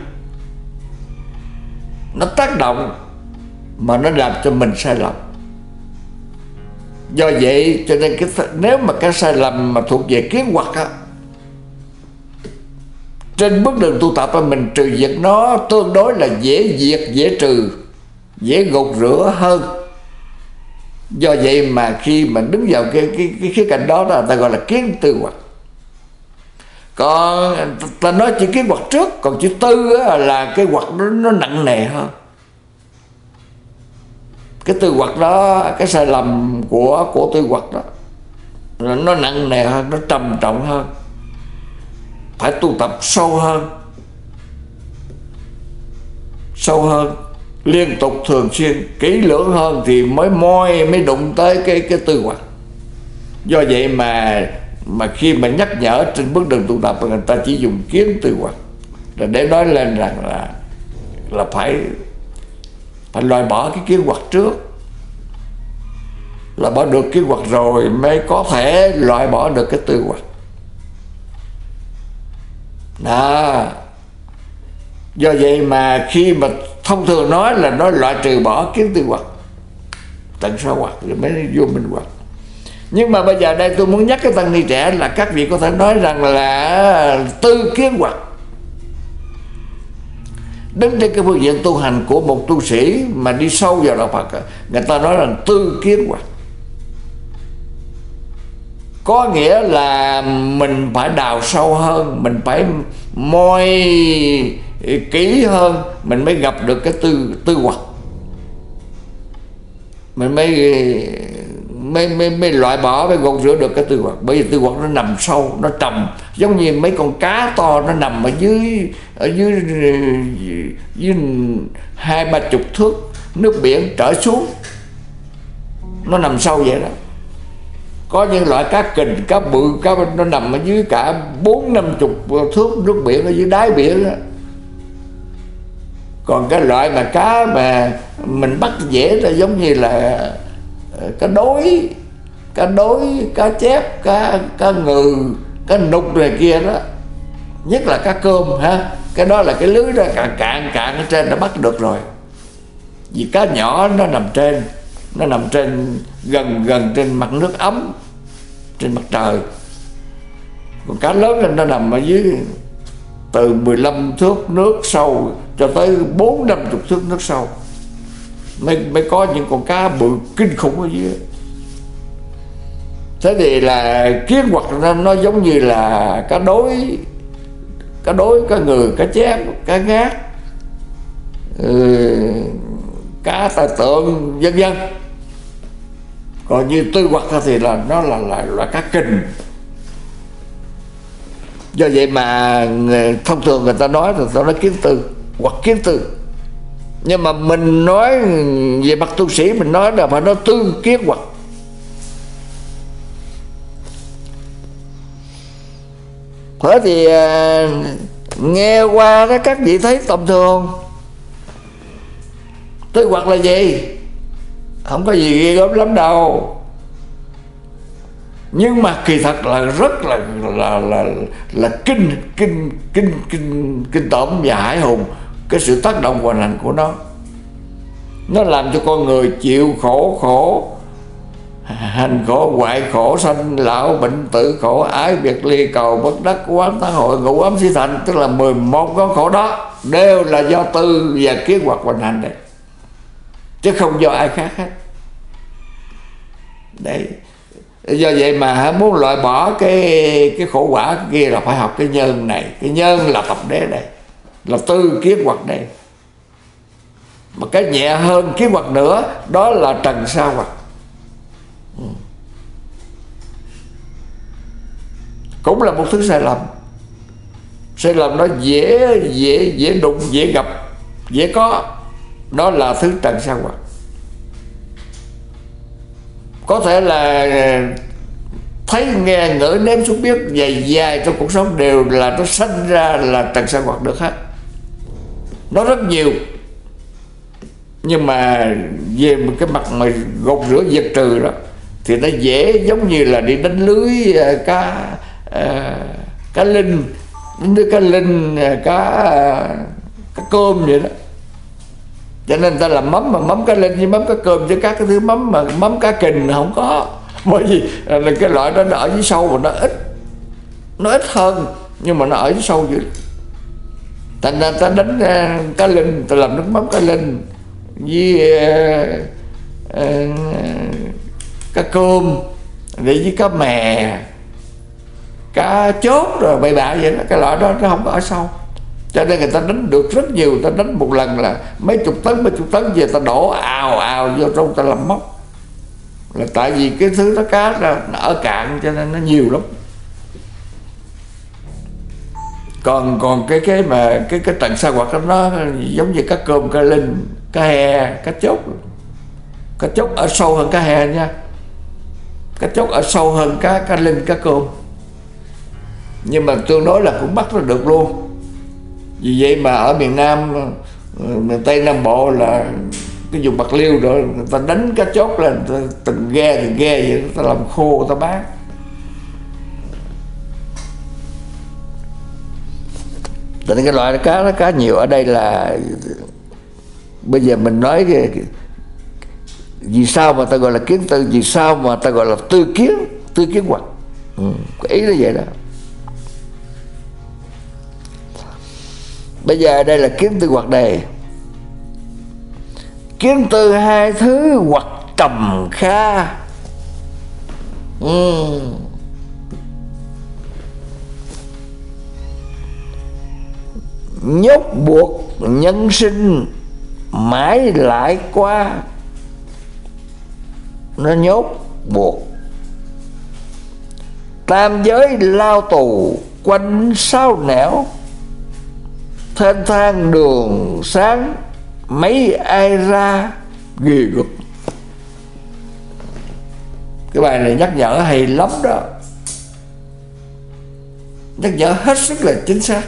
nó tác động mà nó làm cho mình sai lầm. Do vậy cho nên nếu mà cái sai lầm mà thuộc về kiến hoặc á, trên bước đường tu tập mình trừ diệt nó tương đối là dễ diệt, dễ trừ, dễ gột rửa hơn. Do vậy mà khi mà đứng vào cái khía cạnh đó là ta gọi là kiến tư hoặc. Còn ta nói chữ kiến hoặc trước, còn chữ tư là cái hoặc nó nặng nề hơn. Cái tư hoặc đó, cái sai lầm của tư hoặc đó nó nặng nề hơn, nó trầm trọng hơn, phải tu tập sâu hơn, liên tục, thường xuyên, kỹ lưỡng hơn thì mới đụng tới cái tư hoặc. Do vậy mà khi mà nhắc nhở trên bước đường tu tập, người ta chỉ dùng kiến tư hoặc để nói lên rằng là phải loại bỏ cái kiến hoặc trước. Loại bỏ được kiến hoặc rồi mới có thể loại bỏ được cái tư hoặc. Đó. Do vậy mà khi mà thông thường nói là nó loại trừ bỏ kiến tư hoặc, tận sao hoặc rồi mới vô minh hoặc. Nhưng mà bây giờ đây tôi muốn nhắc cái tăng ni trẻ là các vị có thể nói rằng là tư kiến hoặc. Đứng trên cái phương diện tu hành của một tu sĩ mà đi sâu vào đạo Phật, người ta nói rằng tư kiến hoặc, có nghĩa là mình phải đào sâu hơn, mình phải moi kỹ hơn, mình mới gặp được cái tư hoặc, mình mới loại bỏ, mới gột rửa được cái tư hoặc. Bởi vì tư hoặc nó nằm sâu, nó trầm, giống như mấy con cá to nó nằm ở dưới 20-30 thước nước biển trở xuống, nó nằm sâu vậy đó. Có những loại cá kình, cá bự, cá nó nằm ở dưới cả 40-50 thước nước biển, ở dưới đáy biển đó. Còn cái loại mà cá mà mình bắt dễ là giống như là cá đối, cá chép, cá ngừ, cá nục này kia đó, nhất là cá cơm ha. Cái đó là cái lưới đó cạn ở trên đã bắt được rồi. Vì cá nhỏ nó nằm trên gần trên mặt nước ấm, trên mặt trời. Còn cá lớn nó nằm ở dưới từ 15 thước nước sâu cho tới 40-50 thước nước sâu mới có những con cá bự kinh khủng ở dưới. Thế thì là kiến hoặc nó giống như là cá đối cá đối, cá ngừ, cá chép, cá ngát, cá tài tượng, vân vân. Còn như tư hoặc thì là nó là cá kình. Do vậy mà thông thường người ta nói thì ta nói kiến tư hoặc kiến tư. Nhưng mà mình nói về mặt tu sĩ, mình nói là phải nói tư kiến hoặc. Thế thì nghe qua đó các vị thấy tầm thường. Tư hoặc là gì? Không có gì ghê gớm lắm đâu. Nhưng mà kỳ thật là rất là kinh tởm và hãi hùng cái sự tác động hoành hành của nó. Nó làm cho con người chịu khổ, hành khổ, hoại khổ, sanh lão bệnh tử khổ, ái biệt ly, cầu bất đắc, quán tán hội, ngũ ấm si thành. Tức là 11 con khổ đó đều là do tư và kiến hoặc hoành hành đấy, chứ không do ai khác hết. Đấy. Do vậy mà muốn loại bỏ cái khổ quả kia là phải học cái nhân này. Cái nhân là tập đế đây, là tư kiến hoặc đây. Mà cái nhẹ hơn kiến hoặc nữa đó là trần sa hoặc. Cũng là một thứ sai lầm. Sai lầm nó dễ đụng, dễ gặp, dễ có. Đó là thứ trần sa hoặc. Có thể là thấy nghe ngửi nếm xuống biết dài trong cuộc sống đều là nó sanh ra là trần sa hoặc được hết. Nó rất nhiều. Nhưng mà về một cái mặt mà gột rửa diệt trừ đó thì nó dễ giống như là đi đánh lưới cá linh, cá cơm vậy đó. Cho nên ta làm mắm mà mắm cá linh với mắm cá cơm, chứ các cái thứ mắm mà mắm cá kình không có. Bởi vì là cái loại đó nó ở dưới sâu mà nó ít hơn, nhưng mà nó ở dưới sâu dữ. Thành ra ta đánh cá linh, ta làm nước mắm cá linh với cá cơm, với cá mè, cá chốt rồi bậy bạ vậy đó. Cái loại đó nó không có ở sâu, cho nên người ta đánh được rất nhiều. Người ta đánh một lần là mấy chục tấn về ta đổ ào vô trong ta làm móc. Là tại vì cái thứ đó cá nó ở cạn cho nên nó nhiều lắm. Còn cái mà cái trần sa hoặc nó giống như cá cơm, cá linh, cá he, cá chốt. Cá chốt ở sâu hơn cá he nha. Cá chốt ở sâu hơn cá linh, cá cơm. Nhưng mà tương đối là cũng bắt nó được luôn. Vì vậy mà ở miền Nam, miền Tây Nam Bộ là cái vùng Bạc Liêu rồi, người ta đánh cá chốt lên từng ghe vậy, người ta làm khô người ta bán. Tại nên cái loại cá nó cá nhiều ở đây là bây giờ mình nói vì sao mà ta gọi là kiến tư, vì sao mà ta gọi là tư kiến hoặc. Cái ý nó vậy đó. Bây giờ đây là kiến tư hoặc đề. Kiến tư hai thứ hoặc trầm kha. Nhốt buộc nhân sinh mãi lại qua. Nó nhốt buộc. Tam giới lao tù quanh sao nẻo. Thênh thang đường sáng mấy ai ra ghê gớm. Cái bài này nhắc nhở hay lắm đó. Nhắc nhở hết sức là chính xác.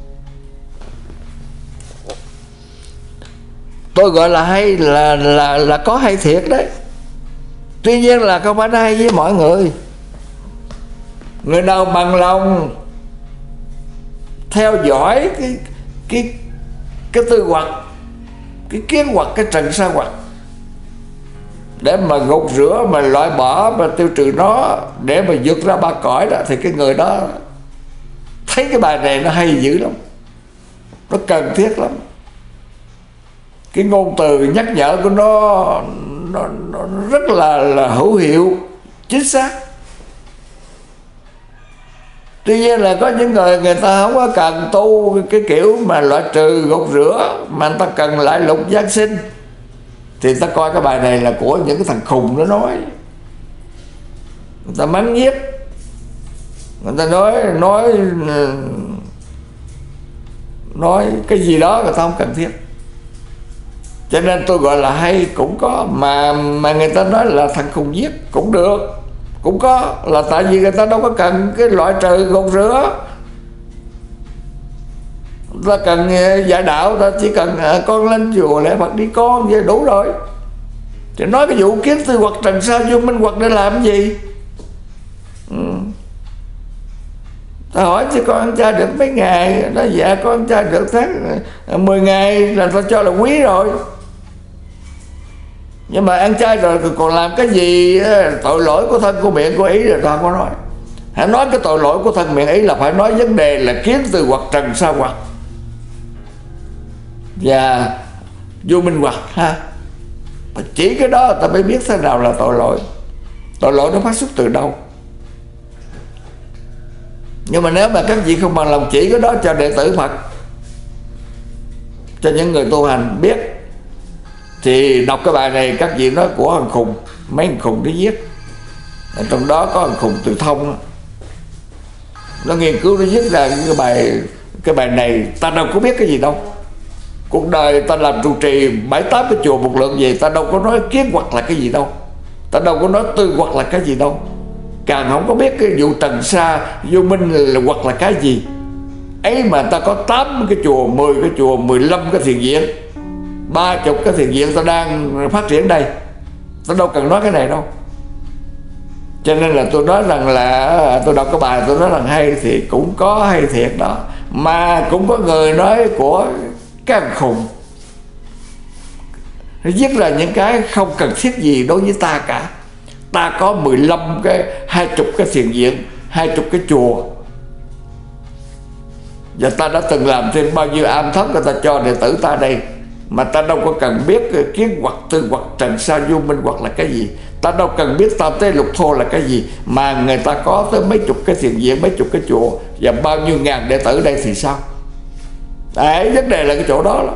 Tôi gọi là hay là có hay thiệt đấy. Tuy nhiên là không phải hay với mọi người. Người nào bằng lòng theo dõi cái tư hoặc, cái kiến hoặc, cái trần sa hoặc để mà gột rửa, mà loại bỏ, mà tiêu trừ nó, để mà vượt ra ba cõi đó, thì cái người đó thấy cái bài này nó hay dữ lắm, nó cần thiết lắm. Cái ngôn từ nhắc nhở của nó rất là hữu hiệu, chính xác. Tuy nhiên là có những người ta không có cần tu cái kiểu mà loại trừ gột rửa, mà người ta cần lại lục Giáng sinh, thì ta coi cái bài này là của những cái thằng khùng nó nói. Người ta mắng nhiếc, người ta nói cái gì đó người ta không cần thiết. Cho nên tôi gọi là hay cũng có, mà người ta nói là thằng khùng giết cũng được, cũng có, là tại vì người ta đâu có cần cái loại trừ gột rửa. Ta cần dạy đạo, ta chỉ cần con lên chùa lễ Phật đi con vậy đủ rồi. Thì nói cái vụ kiến tư hoặc trần sa vô minh hoặc để làm cái gì? Ta hỏi chứ con ăn chay được mấy ngày? Nó dạ con ăn chay được tháng 10 ngày là ta cho là quý rồi. Nhưng mà ăn chay rồi còn làm cái gì tội lỗi của thân của miệng của ý rồi ta không có nói. Hãy nói cái tội lỗi của thân miệng ý là phải nói vấn đề là kiến từ hoặc trần sa hoặc và vô minh hoặc ha. Chỉ cái đó ta mới biết thế nào là tội lỗi. Tội lỗi nó phát xuất từ đâu. Nhưng mà nếu mà các vị không bằng lòng chỉ cái đó cho đệ tử Phật, cho những người tu hành biết, thì đọc cái bài này các vị nói của thằng khùng, mấy thằng khùng nó viết. Trong đó có thằng khùng Từ Thông, nó nghiên cứu, nó viết ra cái bài này. Ta đâu có biết cái gì đâu. Cuộc đời ta làm trụ trì 7-8 cái chùa một lượng gì, ta đâu có nói kiến hoặc là cái gì đâu, ta đâu có nói tư hoặc là cái gì đâu. Càng không có biết cái vụ trần sa vô minh là hoặc là cái gì ấy, mà ta có 8 cái chùa, 10 cái chùa, 15 cái thiền viện, 30 cái thiền viện ta đang phát triển đây. Ta đâu cần nói cái này đâu. Cho nên là tôi nói rằng là tôi đọc cái bài tôi nói rằng hay thì cũng có hay thiệt đó, mà cũng có người nói của các thằng khùng, viết là những cái không cần thiết gì đối với ta cả. Ta có 15 cái, 20 cái thiền viện, 20 cái chùa, và ta đã từng làm thêm bao nhiêu am thất người ta cho đệ tử ta đây, mà ta đâu có cần biết kiến hoặc tư hoặc trần sa vô minh hoặc là cái gì. Ta đâu cần biết tam tế lục thô là cái gì, mà người ta có tới mấy chục cái thiền viện, mấy chục cái chùa và bao nhiêu ngàn đệ tử đây thì sao? Đấy, vấn đề là cái chỗ đó.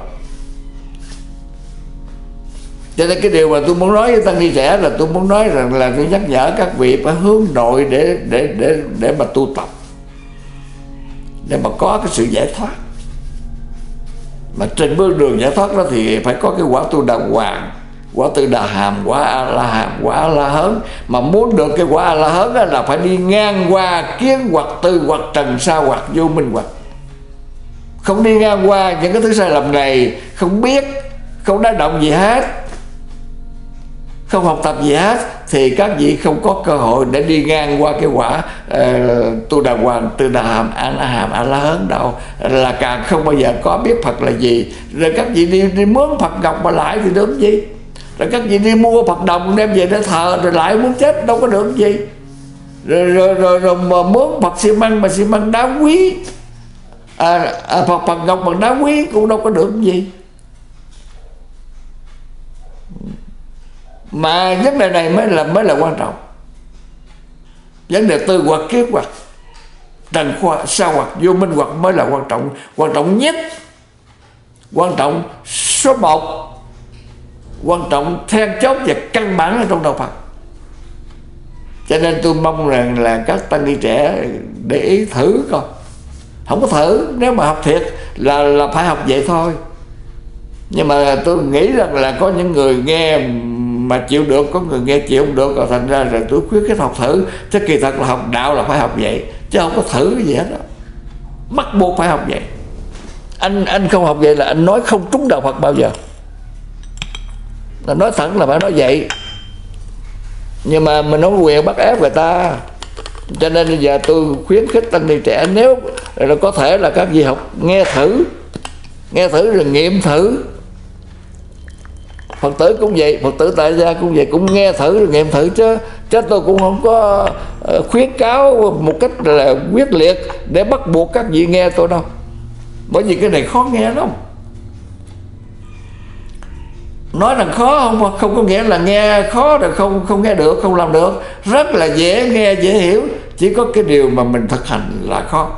Cho nên cái điều mà tôi muốn nói với tăng ni trẻ là tôi muốn nói rằng là tôi nhắc nhở các vị phải hướng nội để mà tu tập, để mà có cái sự giải thoát. Mà trên bước đường giải thoát đó thì phải có cái quả tu đà hoàng, quả tư đà hàm, quả a la hàm, quả a la hớn. Mà muốn được cái quả a la hớn là phải đi ngang qua kiến hoặc tư hoặc trần sa hoặc vô minh hoặc. Không đi ngang qua những cái thứ sai lầm này, không biết, không đá động gì hết, không học tập gì hết, thì các vị không có cơ hội để đi ngang qua cái quả tu đà hoàng, tư đà hàm, a la hớn đâu. Là càng không bao giờ có biết Phật là gì. Rồi các vị đi mướn Phật ngọc mà lại thì được gì. Rồi các vị đi mua Phật đồng đem về để thờ rồi lại muốn chết đâu có được gì. Rồi mà mướn Phật xi măng mà xi măng đá quý, Phật ngọc bằng đá quý cũng đâu có được gì. Mà vấn đề này mới là quan trọng. Vấn đề tư hoặc kiến hoặc trần sa hoặc vô minh hoặc mới là quan trọng nhất, quan trọng số 1, quan trọng then chốt và căn bản ở trong đạo Phật. Cho nên tôi mong rằng là các tăng ni trẻ để ý thử coi. Không có thử, nếu mà học thiệt là phải học vậy thôi. Nhưng mà tôi nghĩ rằng là có những người nghe mà chịu được, có người nghe chịu không được, rồi thành ra rồi tôi khuyến khích học thử. Chứ kỳ thật là học đạo là phải học vậy, chứ không có thử gì hết đó. Bắt buộc phải học vậy. Anh không học vậy là anh nói không trúng đạo Phật bao giờ. Là nói thẳng là phải nói vậy. Nhưng mà mình không có quyền bắt ép người ta. Cho nên bây giờ tôi khuyến khích tăng ni trẻ, nếu là có thể là các vị học nghe thử rồi nghiệm thử. Phật tử cũng vậy, Phật tử tại gia cũng vậy, cũng nghe thử rồi nghiệm thử. Chứ tôi cũng không có khuyến cáo một cách là quyết liệt để bắt buộc các vị nghe tôi đâu. Bởi vì cái này khó nghe lắm. Nói rằng khó không có nghĩa là nghe khó rồi không nghe được, không làm được. Rất là dễ nghe, dễ hiểu. Chỉ có cái điều mà mình thực hành là khó.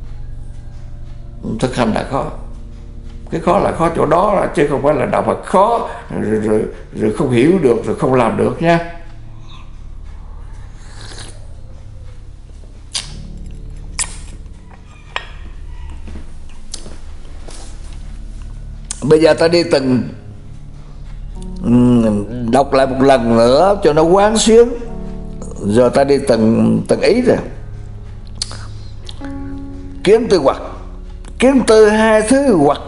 Thực hành là khó. Cái khó là khó chỗ đó là, chứ không phải là đạo Phật khó rồi không hiểu được, rồi không làm được nha. Bây giờ ta đi từng đọc lại một lần nữa cho nó quán xuyến, rồi ta đi từng ý rồi. Kiến tư hoặc, kiến tư hai thứ hoặc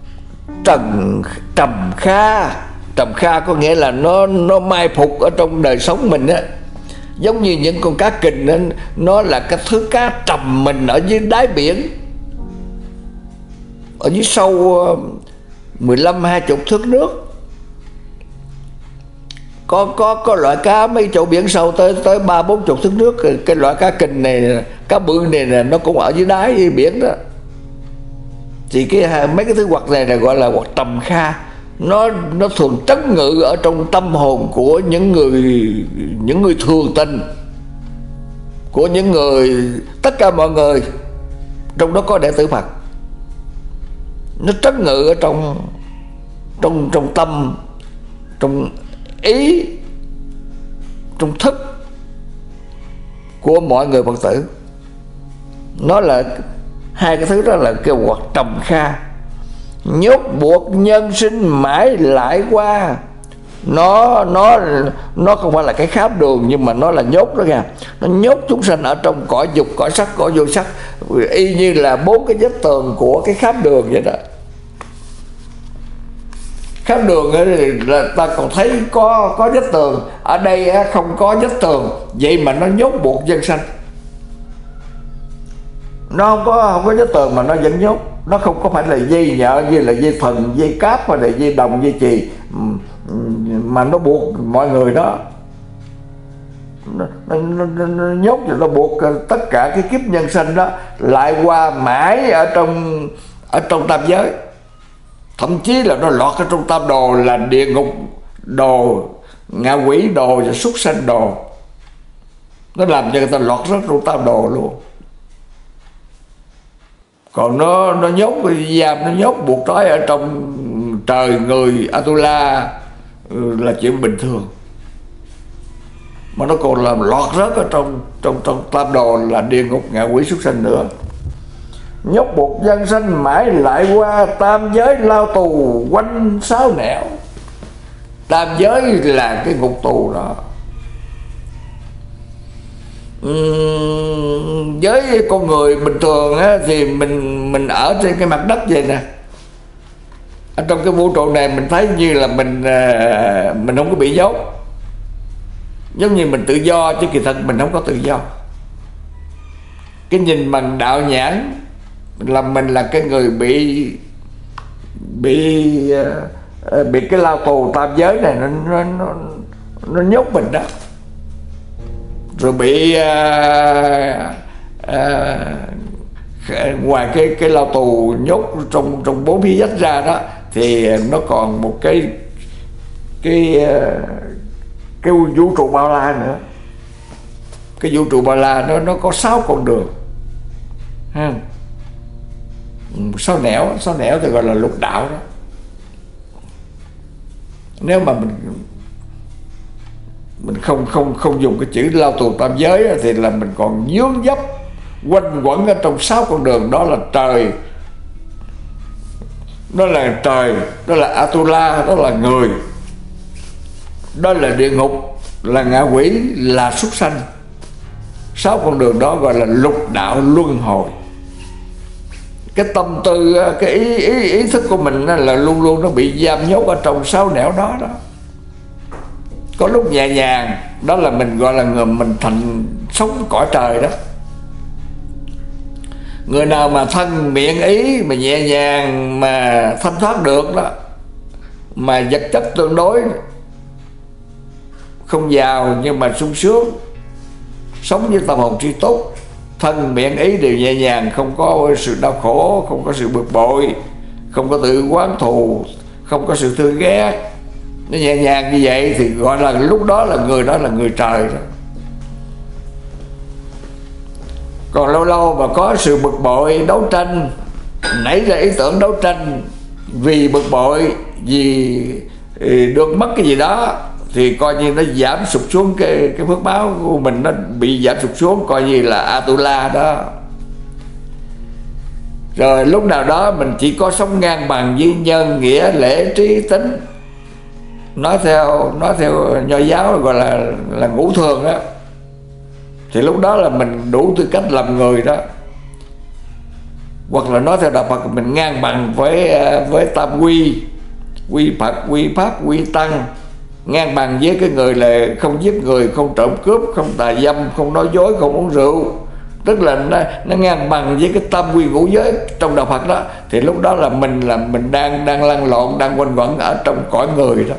trầm kha. Trầm kha có nghĩa là nó mai phục ở trong đời sống mình á, giống như những con cá kình á, nó là cái thứ cá trầm mình ở dưới đáy biển, ở dưới sâu 15-20 thước nước. Có loại cá mấy chỗ biển sâu tới 30-40 thước nước. Cái loại cá kình này, cá bự này nó cũng ở dưới đáy biển đó. Thì mấy cái thứ hoặc này là gọi là hoặc trầm kha. Nó thường trấn ngự ở trong tâm hồn của những người thường tình, của những người, tất cả mọi người, trong đó có đệ tử Phật. Nó trấn ngự ở trong tâm, trong ý, trong thức của mọi người Phật tử. Nó là hai cái thứ đó là kêu hoặc trầm kha. Nhốt buộc nhân sinh mãi lại qua. Nó không phải là cái khám đường, nhưng mà nó là nhốt đó nha. Nó nhốt chúng sanh ở trong cõi dục, cõi sắc, cõi vô sắc, y như là 4 cái vách tường của cái khám đường vậy đó. Khám đường thì là ta còn thấy có vách tường, ở đây không có vách tường, vậy mà nó nhốt buộc dân sanh. Nó không có vách tường mà nó vẫn nhốt. Nó không có phải là dây nhợ như là dây thần, dây cáp, hay là dây đồng, dây chì, mà nó buộc mọi người đó. Nó nhốt rồi nó buộc tất cả cái kiếp nhân sinh đó lại qua mãi ở trong tam giới. Thậm chí là nó lọt ở trong tam đồ, là địa ngục đồ, ngạ quỷ đồ và súc sanh đồ. Nó làm cho người ta lọt rất trong tam đồ luôn. Còn nó nhốt giam, nó nhốt buộc trói ở trong trời người Atula là chuyện bình thường. Mà nó còn làm lọt rớt ở trong tam đồ là địa ngục, ngạ quỷ, súc sanh nữa. Nhốt buộc dân sanh mãi lại qua tam giới lao tù quanh sáu nẻo. Tam giới là cái ngục tù đó. Với con người bình thường á, thì mình ở trên cái mặt đất vậy nè. Ở trong cái vũ trụ này mình thấy như là mình không có bị nhốt, giống như mình tự do, chứ kỳ thật mình không có tự do. Cái nhìn bằng đạo nhãn là mình là cái người bị cái lao tù tam giới này nó nhốt mình đó. Rồi bị ngoài cái lao tù nhốt trong 4 phía vách ra đó, thì nó còn một cái vũ trụ bao la nữa. Cái vũ trụ bao la nó có 6 con đường ha. 6 nẻo thì gọi là lục đạo đó. Nếu mà mình không dùng cái chữ lao tù tam giới thì là mình còn vướng dấp quanh quẩn ở trong 6 con đường. Đó là trời, đó là trời, đó là Atula, đó là người, đó là địa ngục, là ngạ quỷ, là súc sanh. 6 con đường đó gọi là lục đạo luân hồi. Cái tâm tư, cái ý thức của mình là luôn luôn nó bị giam nhốt ở trong 6 nẻo đó. Có lúc nhẹ nhàng, đó là mình gọi là người mình thành sống cõi trời đó. Người nào mà thân miệng ý mà nhẹ nhàng mà thanh thoát được đó, mà vật chất tương đối không giàu nhưng mà sung sướng, sống với tâm hồn tri túc, thân miệng ý đều nhẹ nhàng, không có sự đau khổ, không có sự bực bội, không có tự oán thù, không có sự thương ghét, nó nhẹ nhàng như vậy thì gọi là lúc đó là người đó là người trời đó. Còn lâu lâu mà có sự bực bội, đấu tranh, nảy ra ý tưởng đấu tranh vì bực bội, vì được mất cái gì đó, thì coi như nó giảm sụt xuống cái phước báo của mình, nó bị giảm sụt xuống, coi như là Atula đó. Rồi lúc nào đó mình chỉ có sống ngang bằng với nhân, nghĩa, lễ, trí, tính. Nói theo Nho giáo gọi là ngũ thường đó. Thì lúc đó là mình đủ tư cách làm người đó. Hoặc là nói theo đạo Phật, mình ngang bằng với tam quy, quy Phật, quy Pháp, quy Tăng, ngang bằng với cái người là không giết người, không trộm cướp, không tà dâm, không nói dối, không uống rượu. Tức là nó ngang bằng với cái tam quy ngũ giới trong đạo Phật đó. Thì lúc đó là mình đang lăn lộn, đang quanh quẩn ở trong cõi người đó.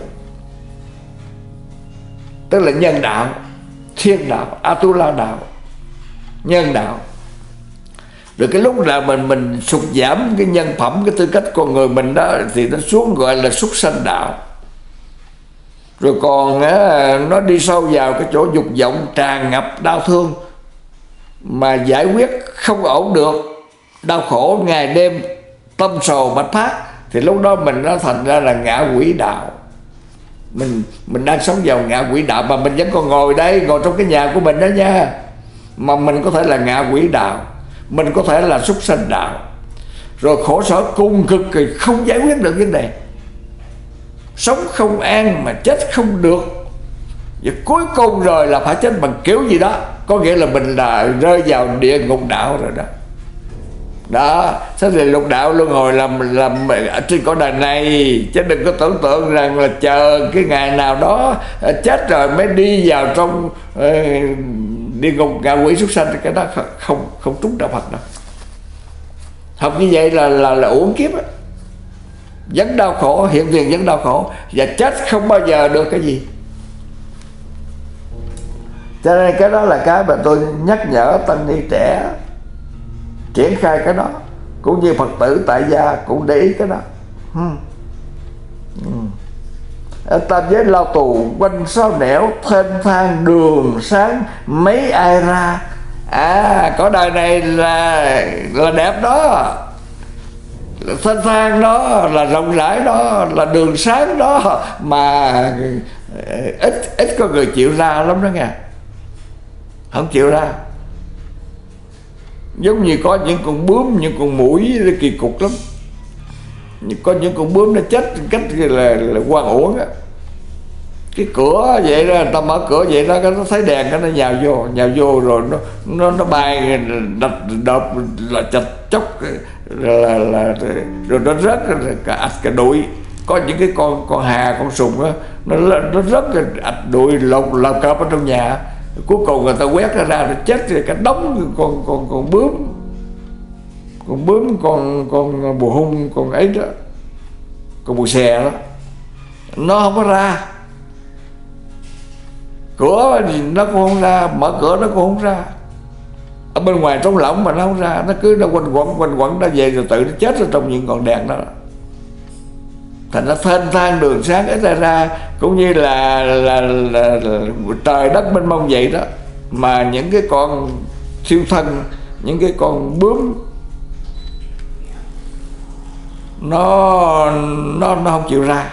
Tức là nhân đạo, thiên đạo, Atula đạo, nhân đạo. Rồi cái lúc nào mình sụt giảm cái nhân phẩm, cái tư cách con người mình đó, thì nó xuống gọi là súc sanh đạo. Rồi còn nó đi sâu vào cái chỗ dục vọng tràn ngập đau thương, mà giải quyết không ổn được, đau khổ ngày đêm, tâm sầu bạch phát, thì lúc đó mình nó thành ra là ngạ quỷ đạo. Mình đang sống vào ngạ quỷ đạo, mà mình vẫn còn ngồi đây, ngồi trong cái nhà của mình đó nha, mà mình có thể là ngạ quỷ đạo, mình có thể là súc sanh đạo. Rồi khổ sở cùng cực kỳ, không giải quyết được vấn đề, sống không an mà chết không được. Và cuối cùng rồi là phải chết bằng kiểu gì đó, có nghĩa là mình là rơi vào địa ngục đạo rồi đó. Đó, thế thì lục đạo luân hồi làm ở trên cõi đời này. Chứ đừng có tưởng tượng rằng là chờ cái ngày nào đó chết rồi mới đi vào trong địa ngục ngạ quỷ súc sanh. Cái đó không trúng đạo Phật đâu. Học như vậy là uổng kiếp á, vẫn đau khổ, hiện tiền vẫn đau khổ, và chết không bao giờ được cái gì. Cho nên cái đó là cái mà tôi nhắc nhở tăng ni trẻ triển khai cái đó, cũng như Phật tử tại gia cũng để ý cái đó. Tam giới lao tù quanh sao nẻo, thênh thang đường sáng mấy ai ra. Cõi đời này là đẹp đó, thênh thang đó, là rộng rãi đó, là đường sáng đó, mà ít có người chịu ra lắm đó nghe, không chịu ra. Giống như có những con bướm, những con muỗi kỳ cục lắm. Có những con bướm nó chết cách là oan uổng á. Cái cửa vậy đó, người ta mở cửa vậy đó, nó thấy đèn cái nó nhào vô rồi nó bay đập là chạch chốc, rồi nó rớt cả ạch cả đuôi. Có những cái con hà, con sùng á, nó rớt cái ạch đuôi lột cọp ở trong nhà. Cuối cùng người ta quét nó ra, nó chết rồi cả đống con bướm, con bù hung, con ấy đó, con bù xè đó, nó không có ra. Cửa thì nó cũng không ra, mở cửa nó cũng không ra, ở bên ngoài trống lỏng mà nó không ra. Nó cứ nó quanh quẩn nó về, rồi tự nó chết ở trong những ngọn đèn đó. Thành nó thênh thang đường sáng ít ra, cũng như là trời đất mênh mông vậy đó. Mà những cái con siêu thân, những cái con bướm nó không chịu ra,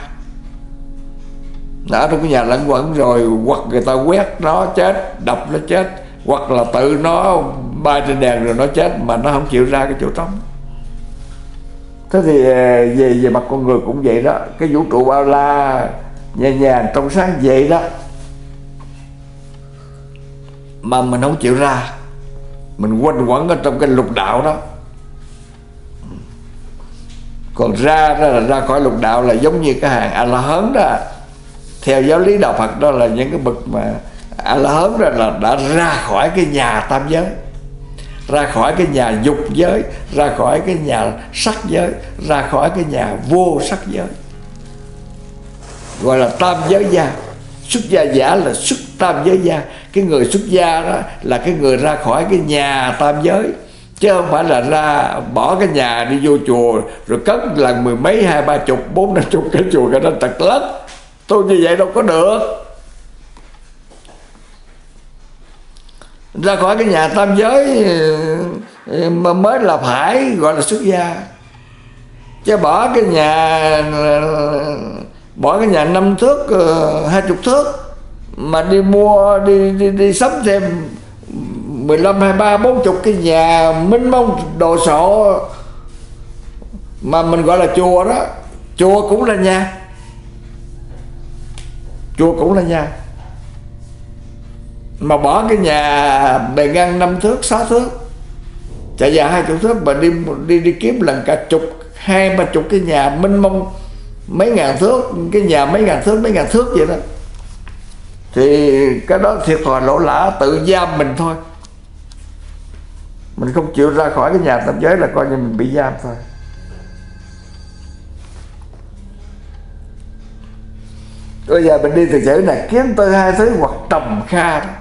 nó ở trong cái nhà lẫn quẩn rồi, hoặc người ta quét nó chết, đập nó chết, hoặc là tự nó bay trên đèn rồi nó chết, mà nó không chịu ra cái chỗ trống. Thế thì về mặt con người cũng vậy đó. Cái vũ trụ bao la nhẹ nhàng trong sáng vậy đó, mà mình không chịu ra, mình quanh quẩn ở trong cái lục đạo đó. Còn ra khỏi lục đạo là giống như cái hàng A-la-hán đó. Theo giáo lý đạo Phật đó là những cái bậc mà A-la-hán đó là đã ra khỏi cái nhà tam giới, ra khỏi cái nhà dục giới, ra khỏi cái nhà sắc giới, ra khỏi cái nhà vô sắc giới, gọi là tam giới gia. Xuất gia giả là xuất tam giới gia. Cái người xuất gia đó là cái người ra khỏi cái nhà tam giới, chứ không phải là ra bỏ cái nhà đi vô chùa rồi cất lần 10 mấy 20, 30, 40, 50 cái chùa cái đó tật lất. Tôi như vậy đâu có được. Ra khỏi cái nhà tam giới mà mới là phải gọi là xuất gia. Chứ bỏ cái nhà 5 thước 20 thước mà đi mua đi sắm thêm 15, 23, 40 cái nhà mênh mông đồ sộ mà mình gọi là chùa đó. Chùa cũng là nhà, chùa cũng là nhà, mà bỏ cái nhà bề ngang 5 thước 6 thước chạy dài 20 thước mà đi kiếm lần cả 20-30 cái nhà mênh mông mấy ngàn thước, cái nhà mấy ngàn thước vậy đó, thì cái đó thiệt thòi lỗ lã, tự giam mình thôi. Mình không chịu ra khỏi cái nhà tam giới là coi như mình bị giam thôi. Bây giờ mình đi từ chữ này kiếm tới 2 thứ hoặc trầm kha đó.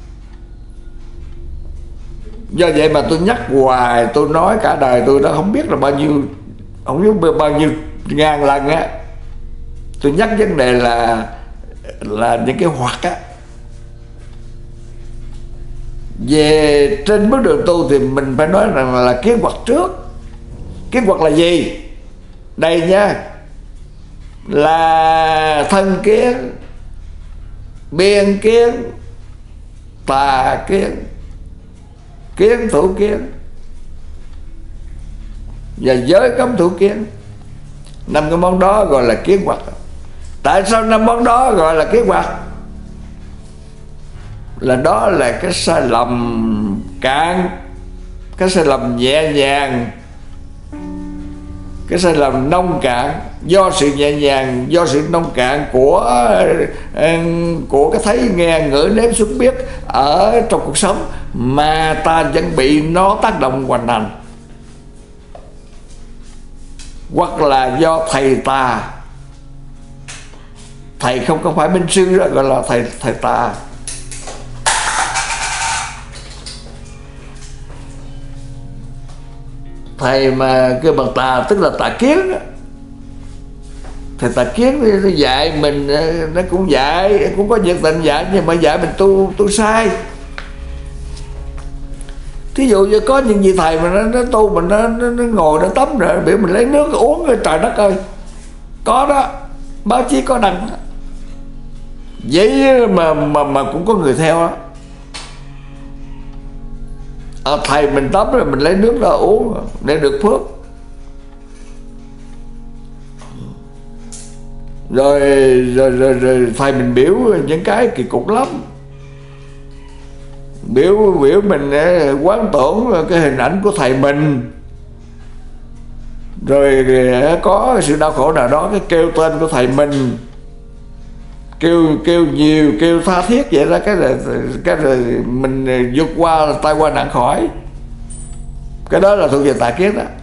Do vậy mà tôi nhắc hoài, tôi nói cả đời tôi đã không biết là bao nhiêu, không biết bao nhiêu ngàn lần á, tôi nhắc vấn đề là những cái hoặc á. Về trên bước đường tu thì mình phải nói rằng là kiến hoặc trước. Kiến hoặc là gì? Đây nha, là thân kiến, biên kiến, tà kiến, kiến thủ kiến và giới cấm thủ kiến. 5 cái món đó gọi là kiến hoặc. Tại sao 5 món đó gọi là kiến hoặc? Là đó là cái sai lầm cạn, cái sai lầm nhẹ nhàng, cái sai lầm nông cạn. Do sự nhẹ nhàng, do sự nông cạn của cái thấy nghe ngửi nếm xúc biết ở trong cuộc sống mà ta vẫn bị nó tác động hoành hành. Hoặc là do thầy tà, thầy không có phải minh sư đó, gọi là thầy tà. Thầy mà kêu bằng tà tức là tà kiến đó. Thầy tà kiến nó dạy mình, nó cũng dạy, cũng có nhiệt tình dạy, nhưng mà dạy mình tu sai. Thí dụ như có những vị thầy mà nó tu mình nó ngồi nó tắm rồi biểu mình lấy nước uống rồi, trời đất ơi, có đó, báo chí có đăng đó. Vậy mà cũng có người theo đó. Thầy mình tắm rồi mình lấy nước ra uống để được phước. Rồi thầy mình biểu những cái kỳ cục lắm. Biểu mình quán tưởng cái hình ảnh của thầy mình, rồi có sự đau khổ nào đó cái kêu tên của thầy mình, kêu nhiều, kêu tha thiết vậy đó, cái rồi mình vượt qua tai qua nạn khỏi. Cái đó là thuộc về tà kiến đó.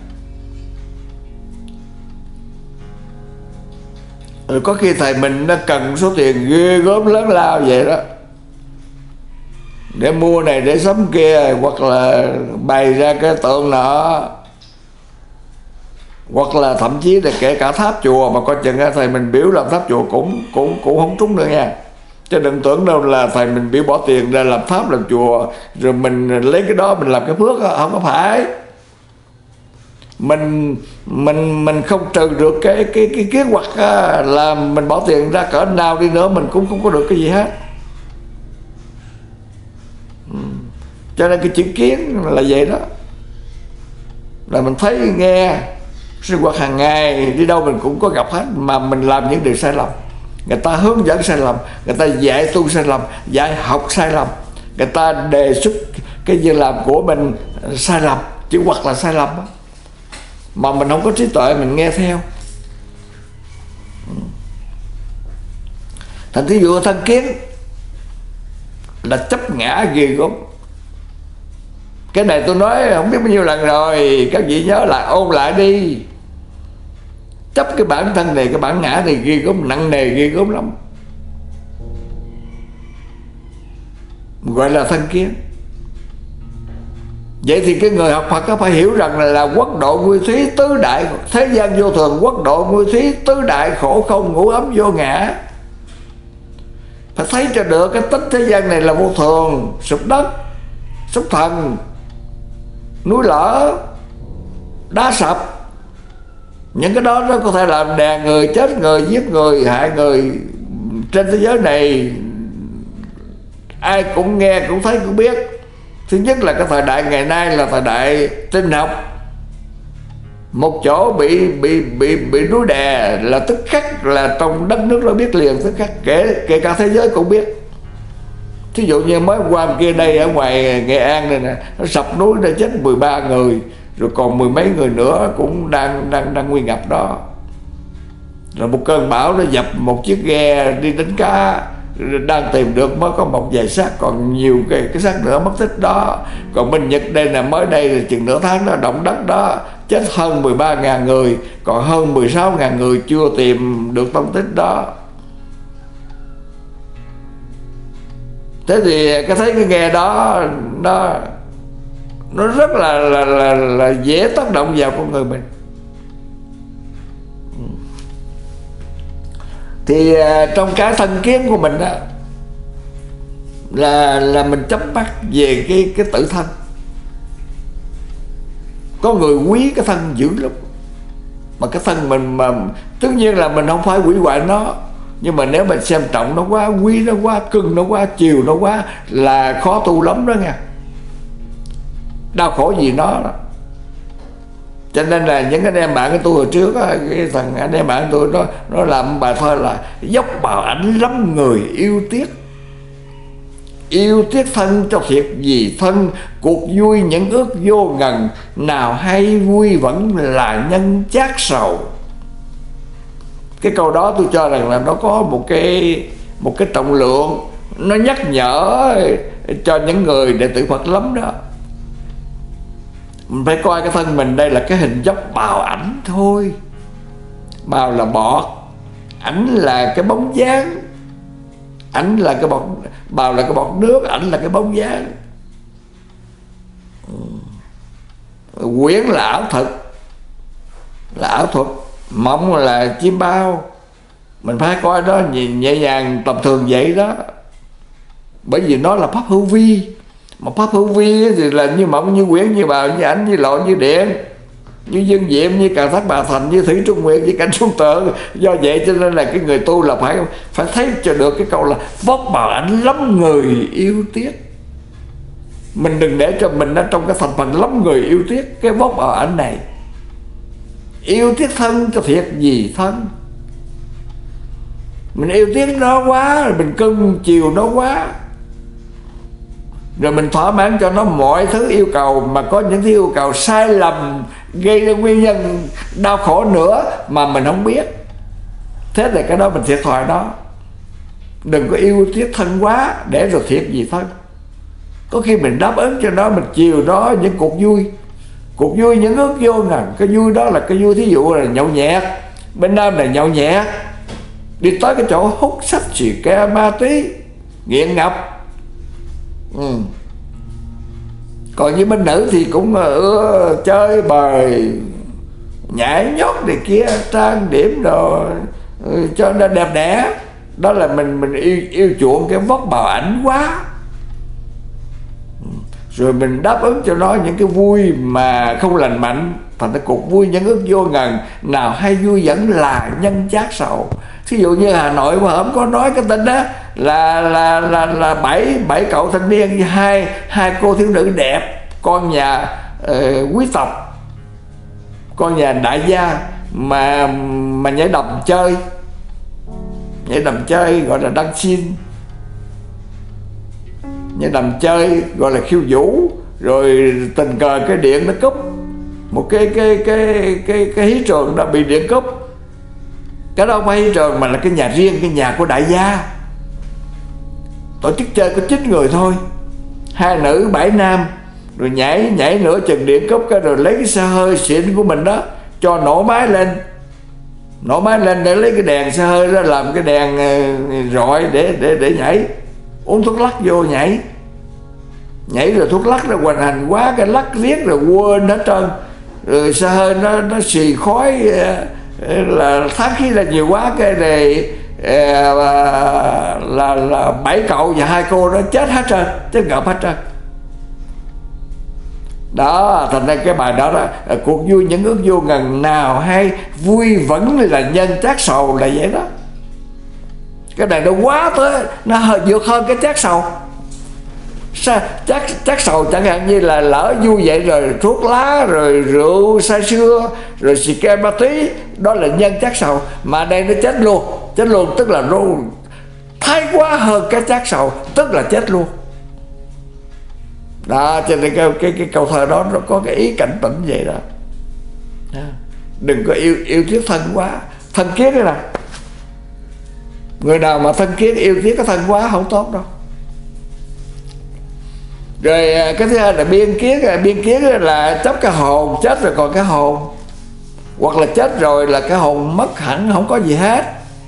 Rồi có khi thầy mình nó cần số tiền ghê gớm lớn lao vậy đó, để mua này để sắm kia, hoặc là bày ra cái tượng nọ, hoặc là thậm chí là kể cả tháp chùa mà coi chừng thầy mình biểu làm tháp chùa cũng không trúng nữa nha. Chứ đừng tưởng đâu là thầy mình biểu bỏ tiền ra làm tháp làm chùa rồi mình lấy cái đó mình làm cái phước, không có phải. Mình không trừ được cái kế hoạch là mình bỏ tiền ra cỡ nào đi nữa mình cũng không có được cái gì hết. Cho nên cái chữ kiến là vậy đó, là mình thấy nghe sinh hoạt hàng ngày đi đâu mình cũng có gặp hết, mà mình làm những điều sai lầm. Người ta hướng dẫn sai lầm, người ta dạy tu sai lầm, dạy học sai lầm, người ta đề xuất cái việc làm của mình sai lầm, chữ hoặc là sai lầm đó. Mà mình không có trí tuệ mình nghe theo. Thành thí dụ thân kiến là chấp ngã ghê gớm. Cái này tôi nói không biết bao nhiêu lần rồi, các vị nhớ lại ôn lại đi. Chấp cái bản thân này, cái bản ngã này ghê gớm, nặng nề ghê gớm lắm, gọi là thân kiến. Vậy thì cái người học Phật có phải hiểu rằng là quốc độ nguyên thúy tứ đại, thế gian vô thường, quốc độ nguyên thúy tứ đại, khổ không ngũ ấm vô ngã. Phải thấy cho được cái tính thế gian này là vô thường, sụp đất, sóng thần, núi lở, đá sập. Những cái đó nó có thể làm đè người, chết người, giết người, hại người. Trên thế giới này ai cũng nghe, cũng thấy, cũng biết. Thứ nhất là cái thời đại ngày nay là thời đại tin học. Một chỗ bị núi đè là tức khắc là trong đất nước nó biết liền, tức khắc, kể cả thế giới cũng biết. Thí dụ như mới qua kia đây ở ngoài Nghệ An này nè, nó sập núi đã chết 13 người, rồi còn mười mấy người nữa cũng đang nguy ngập đó. Rồi một cơn bão nó dập một chiếc ghe đi đánh cá, đang tìm được mới có một vài xác, còn nhiều cái xác nữa mất tích đó. Còn bên Nhật đây là mới đây là chừng nửa tháng đó, động đất đó, chết hơn 13.000 người, còn hơn 16.000 người chưa tìm được tung tích đó. Thế thì thấy cái ghe đó nó rất là dễ tác động vào con người mình. Thì trong cái thân kiến của mình đó là mình chấp bắt về cái tự thân. Có người quý cái thân dữ lắm, mà cái thân mình mà tất nhiên là mình không phải hủy hoại nó, nhưng mà nếu mình xem trọng nó quá, quý nó quá, cưng nó quá, chiều nó quá là khó tu lắm đó nha. Đau khổ vì nó đó. Cho nên là những anh em bạn của tôi hồi trước á, cái thằng anh em bạn của tôi nó làm bài thơ là dốc bào ảnh lắm người yêu tiếc. Yêu tiếc thân cho thiệt gì thân, cuộc vui những ước vô ngần, nào hay vui vẫn là nhân chát sầu. Cái câu đó tôi cho rằng là nó có một cái trọng lượng, nó nhắc nhở cho những người đệ tử Phật lắm đó. Mình phải coi cái thân mình đây là cái hình dốc bào ảnh thôi. Bào là bọt, ảnh là cái bóng dáng. Ảnh là cái bọt, bào là cái bọt nước, ảnh là cái bóng dáng. Quyển là ảo thực, là ảo thuật. Mộng là chim bao. Mình phải coi đó nhẹ nhàng tầm thường vậy đó. Bởi vì nó là pháp hữu vi. Mà pháp hữu vi thì là như mộng, như quyển, như bào, như ảnh, như lộ, như điện, như dương diệm, như càn thác bà thành, như thủy trung nguyệt, như cảnh xuân tượng. Do vậy cho nên là cái người tu là phải thấy cho được cái câu là vóc bào ảnh lắm người yêu tiếc. Mình đừng để cho mình ở trong cái thành phần lắm người yêu tiếc cái vóc bào ảnh này. Yêu tiếc thân cho thiệt gì thân. Mình yêu tiếc nó quá, mình cưng chiều nó quá, rồi mình thỏa mãn cho nó mọi thứ yêu cầu, mà có những thứ yêu cầu sai lầm gây ra nguyên nhân đau khổ nữa mà mình không biết. Thế là cái đó mình thiệt thòi đó. Đừng có yêu tiếc thân quá, để rồi thiệt gì thân. Có khi mình đáp ứng cho nó, mình chiều nó những cuộc vui những ước vô ngần. Cái vui đó là cái vui, thí dụ là nhậu nhẹt. Bên Nam là nhậu nhẹt, đi tới cái chỗ hút sách xì ke ma túy nghiện ngập. Còn như bên nữ thì cũng chơi bời, nhảy nhót này kia, trang điểm đồ cho nó đẹp đẽ. Đó là mình yêu chuộng cái vóc bào ảnh quá. Rồi mình đáp ứng cho nó những cái vui mà không lành mạnh, thành ra cuộc vui những ước vô ngần, nào hay vui vẫn là nhân chát sầu. Thí dụ như Hà Nội mà không có nói cái tin đó là bảy cậu thanh niên với hai cô thiếu nữ đẹp, con nhà quý tộc, con nhà đại gia mà nhảy đầm chơi gọi là đăng xin, nhảy đầm chơi gọi là khiêu vũ. Rồi tình cờ cái điện nó cúp, một cái hí trường đã bị điện cúp. Cái đó không phải hí trường mà là cái nhà riêng, cái nhà của đại gia. Tổ chức chơi có 9 người thôi, 2 nữ 7 nam. Rồi nhảy nửa chừng điện cúp cái, rồi lấy cái xe hơi xịn của mình đó cho nổ máy lên để lấy cái đèn xe hơi đó làm cái đèn rọi để nhảy. Uống thuốc lắc vô nhảy rồi thuốc lắc nó hoành hành quá, cái lắc riết rồi quên hết trơn. Rồi xe hơi nó xì khói, là thoát khí là nhiều quá, cái này là 7 cậu và 2 cô nó chết hết trơn, chết ngợp hết trơn. Đó, thành ra cái bài đó đó, cuộc vui những ước vô ngần nào hay, vui vẫn là nhân chát sầu là vậy đó. Cái này nó quá tới, nó vượt hơn cái chát sầu. Chát sầu chẳng hạn như là lỡ vui vậy rồi thuốc lá, rồi rượu say sưa, rồi xì ke ma túy, đó là nhân chát sầu. Mà đây nó chết luôn, tức là nó thái quá hơn cái chát sầu, tức là chết luôn. Đó, cho nên cái câu thơ đó nó có cái ý cảnh tỉnh vậy đó. Đừng có yêu thiết thân quá, thân kiến đây nè. Người nào mà thân kiến yêu thiết cái thân quá không tốt đâu. Rồi cái thứ hai là biên kiến là chấp cái hồn, chết rồi còn cái hồn. Hoặc là chết rồi là cái hồn mất hẳn, không có gì hết.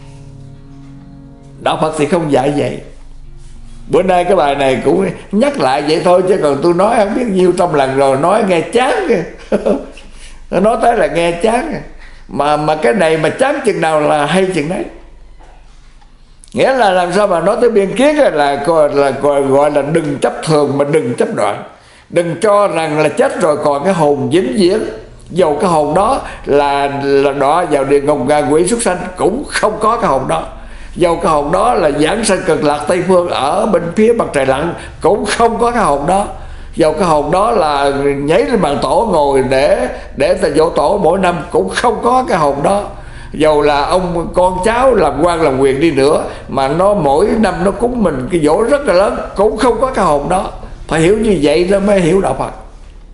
Đạo Phật thì không dạy vậy. Bữa nay cái bài này cũng nhắc lại vậy thôi, chứ còn tôi nói không biết nhiêu trăm lần rồi, nói nghe chán kìa. Nói tới là nghe chán. Mà cái này mà chán chừng nào là hay chừng đấy. Nghĩa là làm sao mà nói tới biên kiến là gọi là đừng chấp thường mà đừng chấp đoạn. Đừng cho rằng là chết rồi còn cái hồn vĩnh viễn. Dầu cái hồn đó là đọa vào địa ngục ngạ quỷ súc sanh, cũng không có cái hồn đó. Dầu cái hồn đó là giảng sanh cực lạc Tây Phương ở bên phía mặt trời lặn, cũng không có cái hồn đó. Dầu cái hồn đó là nhảy lên bàn tổ ngồi để ta dỗ tổ mỗi năm, cũng không có cái hồn đó. Dầu là ông con cháu làm quan làm quyền đi nữa, mà nó mỗi năm nó cúng mình cái dỗ rất là lớn, cũng không có cái hồn đó. Phải hiểu như vậy nó mới hiểu đạo Phật.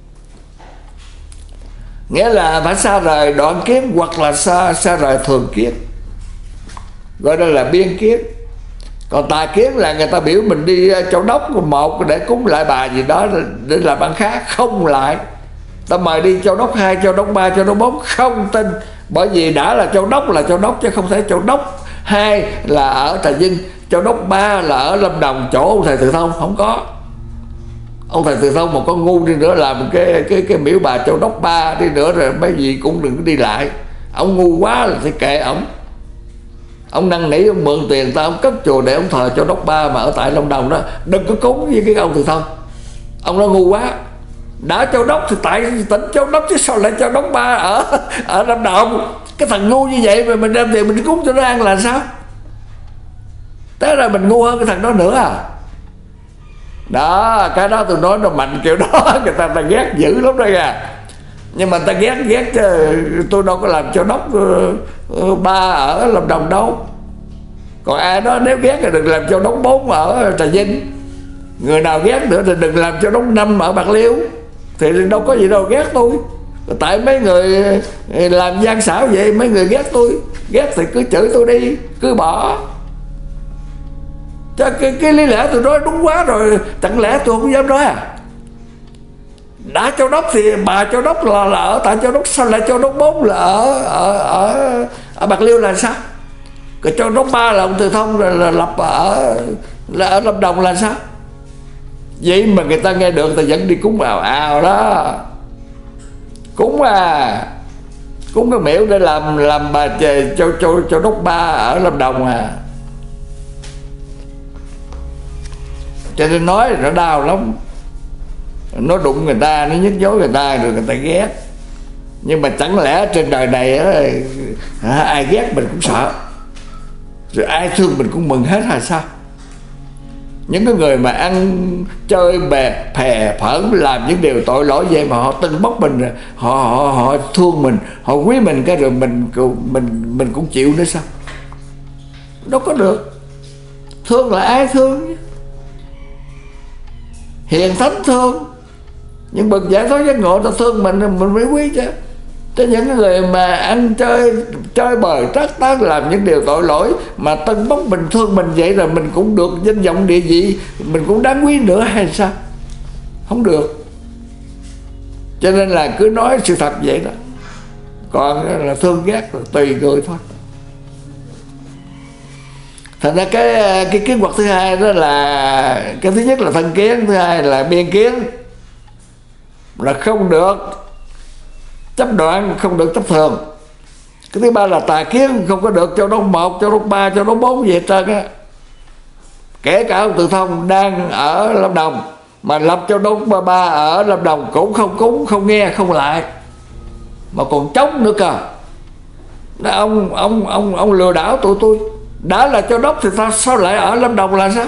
Nghĩa là phải xa rời đoạn kiến, hoặc là xa rời thường kiến, gọi đó là biên kiến. Còn tà kiến là người ta biểu mình đi Châu Đốc một để cúng lại bà gì đó để làm ăn khác, không lại. Ta mời đi Châu Đốc 2, Châu Đốc 3, Châu Đốc 4, không tin. Bởi vì đã là Châu Đốc là Châu Đốc, chứ không thể Châu Đốc 2 là ở Trà Vinh, Châu Đốc 3 là ở Lâm Đồng chỗ ông thầy Từ Thông, không có. Ông thầy Từ Thông mà có ngu đi nữa làm cái miễu bà Châu Đốc 3 đi nữa rồi mấy gì cũng đừng có đi lại. Ông ngu quá là thì kệ ổng. Ông năn nỉ, ông mượn tiền ta, ông cất chùa để ông thờ Châu Đốc 3 mà ở tại Lâm Đồng đó, đừng có cúng với cái ông Từ Thông. Ông nó ngu quá. Đã Châu Đốc thì tại tỉnh Châu Đốc, chứ sao lại Châu Đốc 3 ở Lâm Đồng. Cái thằng ngu như vậy mà mình đem tiền mình cúng cho nó ăn là sao? Thế ra mình ngu hơn cái thằng đó nữa à. Đó, cái đó tôi nói nó mạnh kiểu đó, người ta ghét dữ lắm đó kìa. Nhưng mà ta ghét chứ tôi đâu có làm Châu Đốc 3 ở Lâm Đồng đâu. Còn ai đó nếu ghét thì đừng làm Châu Đốc 4 ở Trà Vinh. Người nào ghét nữa thì đừng làm Châu Đốc 5 ở Bạc Liêu. Thì đâu có gì đâu ghét tôi. Tại mấy người làm gian xảo vậy, mấy người ghét tôi. Ghét thì cứ chửi tôi đi, cứ bỏ. Chứ cái lý lẽ tôi nói đúng quá rồi, chẳng lẽ tôi không dám nói à? Đã Châu Đốc thì bà Châu Đốc là ở tại Châu Đốc, sao lại Châu Đốc 4 là ở Bạc Liêu là sao? Cái Châu Đốc 3 là ông Từ Thông là lập ở Lâm Đồng là sao? Vậy mà người ta nghe được, ta vẫn đi cúng ào đó. Cúng cúng cái miễu để làm bà Châu Đốc 3 ở Lâm Đồng à. Cho nên nói nó đau lắm. Nó đụng người ta, nó nhức nhối người ta rồi người ta ghét. Nhưng mà chẳng lẽ trên đời này ai ghét mình cũng sợ, rồi ai thương mình cũng mừng hết hay sao? Những cái người mà ăn chơi phè phởn, làm những điều tội lỗi vậy mà họ tưng bốc mình, họ thương mình, họ quý mình, cái rồi mình cũng chịu nữa sao? Đâu có được. Thương là ai thương? Hiền thánh thương. Nhưng bậc giải thoát giác ngộ ta thương mình mới quý chứ. Chứ những người mà ăn chơi bời trác tán, làm những điều tội lỗi mà tân bốc mình thương mình vậy là mình cũng được danh vọng địa vị, mình cũng đáng quý nữa hay sao? Không được. Cho nên là cứ nói sự thật vậy đó. Còn là thương ghét là tùy người thôi. Thành ra cái kiến hoặc thứ hai đó là, cái thứ nhất là thân kiến, thứ hai là biên kiến, là không được chấp đoạn, không được chấp thường. Cái thứ ba là tà kiến, không có được Châu Đốc 1, Châu Đốc 3, Châu Đốc 4 gì hết trơn á. Kể cả ông Từ Thông đang ở Lâm Đồng Mà lập Châu Đốc Ba ở Lâm Đồng cũng không cúng, không nghe, không lại, mà còn chống nữa cơ. Ông lừa đảo tụi tôi. Đã là Châu Đốc thì sao lại ở Lâm Đồng là sao?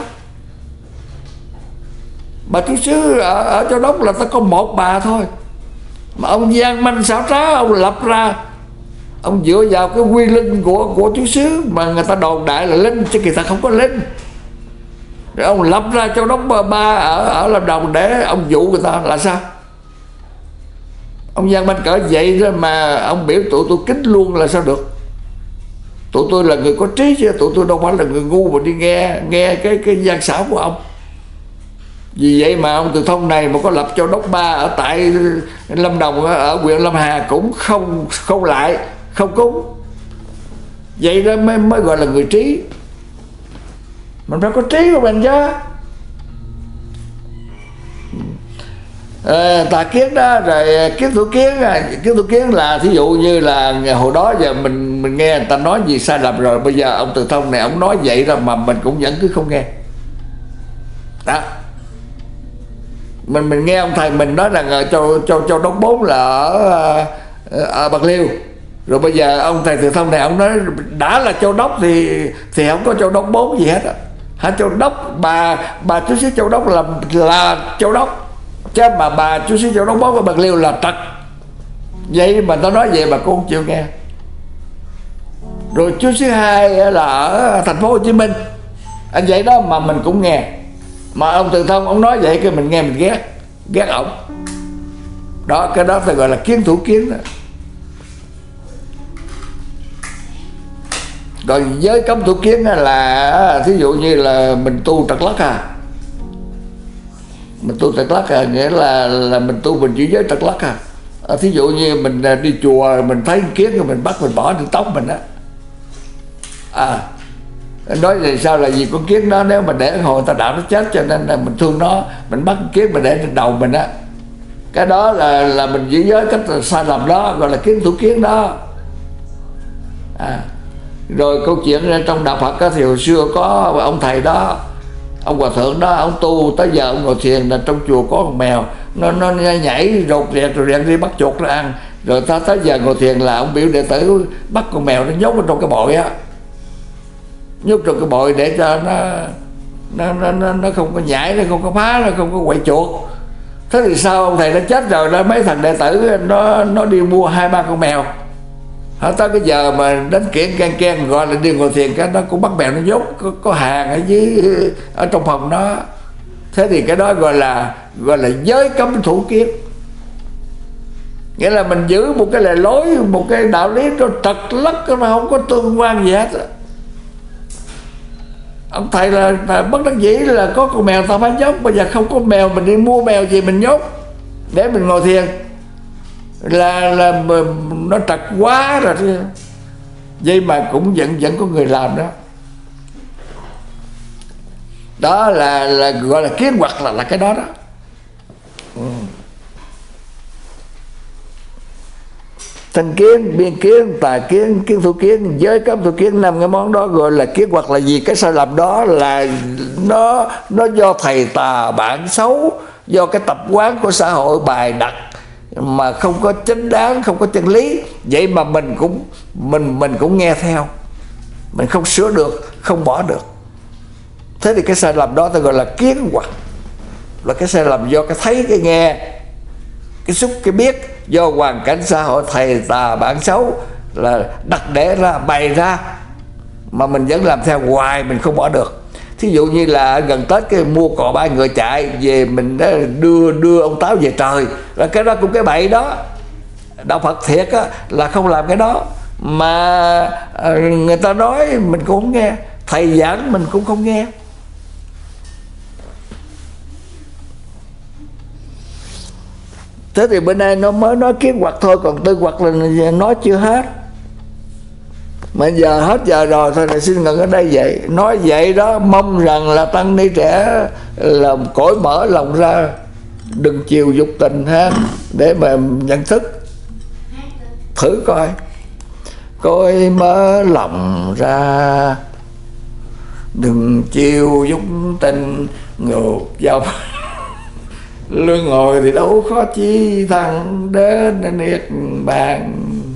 Bà chú xứ ở Châu Đốc là ta có một bà thôi, mà ông gian manh xảo trá, ông lập ra, ông dựa vào cái quy linh của chú xứ mà người ta đồn đại là linh, chứ kỳ thật không có linh. Rồi ông lập ra Châu Đốc Ba ở Lâm Đồng để ông dụ người ta là sao? Ông gian manh cỡ vậy đó mà ông biểu tụi tôi kính luôn là sao được? Tụi tôi là người có trí chứ, tụi tôi đâu phải là người ngu mà đi nghe cái gian xảo của ông. Vì vậy mà ông Từ Thông này mà có lập Châu Đốc Ba ở tại Lâm Đồng, ở huyện Lâm Hà cũng không lại, không cúng. Vậy đó mới gọi là người trí. Mình phải có trí của mình chứ. Tà kiến đó, rồi kiến thủ kiến. Kiến thủ kiến là thí dụ như là hồi đó giờ mình nghe người ta nói gì sai lầm rồi, bây giờ ông Từ Thông này ông nói vậy rồi mà mình cũng vẫn cứ không nghe đó. Mình nghe ông thầy mình nói rằng Châu Đốc 4 là ở Bạc Liêu, rồi bây giờ ông thầy Từ Thông này ông nói đã là Châu Đốc thì không có Châu Đốc 4 gì hết á. Hả? Châu Đốc bà chú xứ Châu Đốc là Châu Đốc, chứ mà bà chú xứ Châu Đốc 4 ở Bạc Liêu là trật. Vậy mà tao nói vậy mà cô không chịu nghe. Rồi chú xứ 2 là ở thành phố Hồ Chí Minh, anh vậy đó mà mình cũng nghe. Mà ông Từ Thông ông nói vậy cái mình nghe mình ghét ổng đó. Cái đó phải gọi là kiến thủ kiến đó. Rồi với cấm thủ kiến là thí dụ như là mình tu trật lắc mình tu trật lắc nghĩa là mình tu mình giữ giới trật lắc thí dụ như mình đi chùa mình thấy kiến rồi mình bắt mình bỏ trên tóc mình nói thì sao là vì con kiến đó nếu mà để hồi người ta đạo nó chết, cho nên là mình thương nó, mình bắt con kiến mình để trên đầu mình cái đó là mình giữ giới cách sai lầm đó, gọi là kiến thủ kiến đó. Rồi câu chuyện trong đạo Phật thì hồi xưa có ông thầy đó, ông hòa thượng đó, ông tu tới giờ ông ngồi thiền là trong chùa có con mèo nó nhảy rột rẹt rồi rẹt đi bắt chuột nó ăn, rồi tới giờ ngồi thiền là ông biểu đệ tử bắt con mèo nó nhốt ở trong cái bội nhốt trong cái bội để cho nó không có nhảy, nó không có phá, nó không có quậy chuột. Thế thì sao ông thầy nó chết rồi đó, mấy thằng đệ tử nó đi mua 2-3 con mèo. Tới cái giờ mà đến kiện can gọi là đi ngồi thiền, cái nó cũng bắt mèo nó nhốt có hàng ở dưới ở trong phòng nó. Thế thì cái đó gọi là giới cấm thủ kiến. Nghĩa là mình giữ một cái lề lối, một cái đạo lý nó trật lắc, nó không có tương quan gì hết. Ông thầy là bất đắc dĩ là có con mèo ta phải nhốt, bây giờ không có mèo mình đi mua mèo gì mình nhốt để mình ngồi thiền là nó trật quá rồi. Vậy mà cũng vẫn có người làm đó. Đó là gọi là kiến hoặc là cái đó đó. Thanh kiến, biên kiến, tà kiến, kiến thủ kiến, giới cấm thủ kiến, 5 cái món đó gọi là kiến hoặc là gì? Cái sai lầm đó là nó do thầy tà bản xấu, do cái tập quán của xã hội bài đặt mà không có chính đáng, không có chân lý. Vậy mà mình cũng nghe theo, mình không sửa được, không bỏ được. Thế thì cái sai lầm đó ta gọi là kiến hoặc, là cái sai lầm do cái thấy, cái nghe, cái xúc, cái biết, do hoàn cảnh xã hội thầy tà bản xấu là đặt để ra, bày ra mà mình vẫn làm theo hoài, mình không bỏ được. Thí dụ như là gần Tết cái mua cò 3 người chạy về, mình đưa ông Táo về trời, là cái đó cũng cái bậy đó. Đạo Phật thiệt là không làm cái đó, mà người ta nói mình cũng không nghe, thầy giảng mình cũng không nghe. Thế thì bữa nay nó mới nói kiến hoặc thôi, còn tư hoặc là nói chưa hết. Mà giờ hết giờ rồi thôi, là xin ngừng ở đây vậy. Nói vậy đó, mong rằng là tăng ni trẻ là cởi mở lòng ra, đừng chiều dục tình ha, để mà nhận thức. Thử coi, cởi mở lòng ra, đừng chiều dục tình ngược dòng. luân hồi thì đâu khó chi thằng đến niết bàn.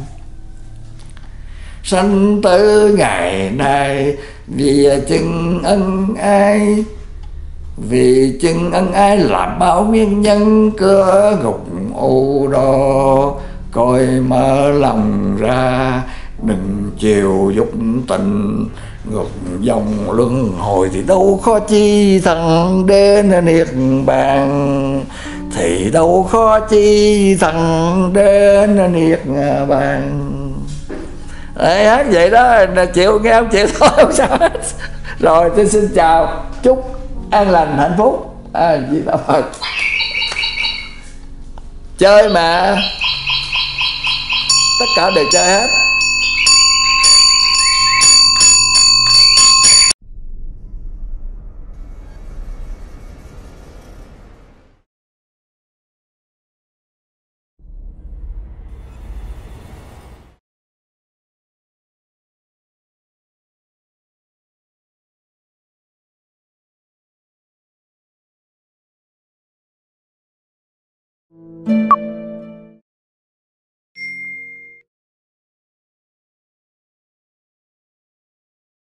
Sanh tử ngày nay vì chừng ân ai, vì chừng ân ai làm bao nguyên nhân cửa ngục u đô. Coi mở lòng ra đừng chiều dục tình, ngược dòng luân hồi thì đâu khó chi thằng đến niết bàn. Thì đâu khó chi thằng đến niết bàn. Đấy, hát vậy đó, chịu nghe không chịu thôi không sao hết. Rồi tôi xin chào, chúc an lành hạnh phúc. Di Đà Phật. Chơi mà, tất cả đều chơi hết.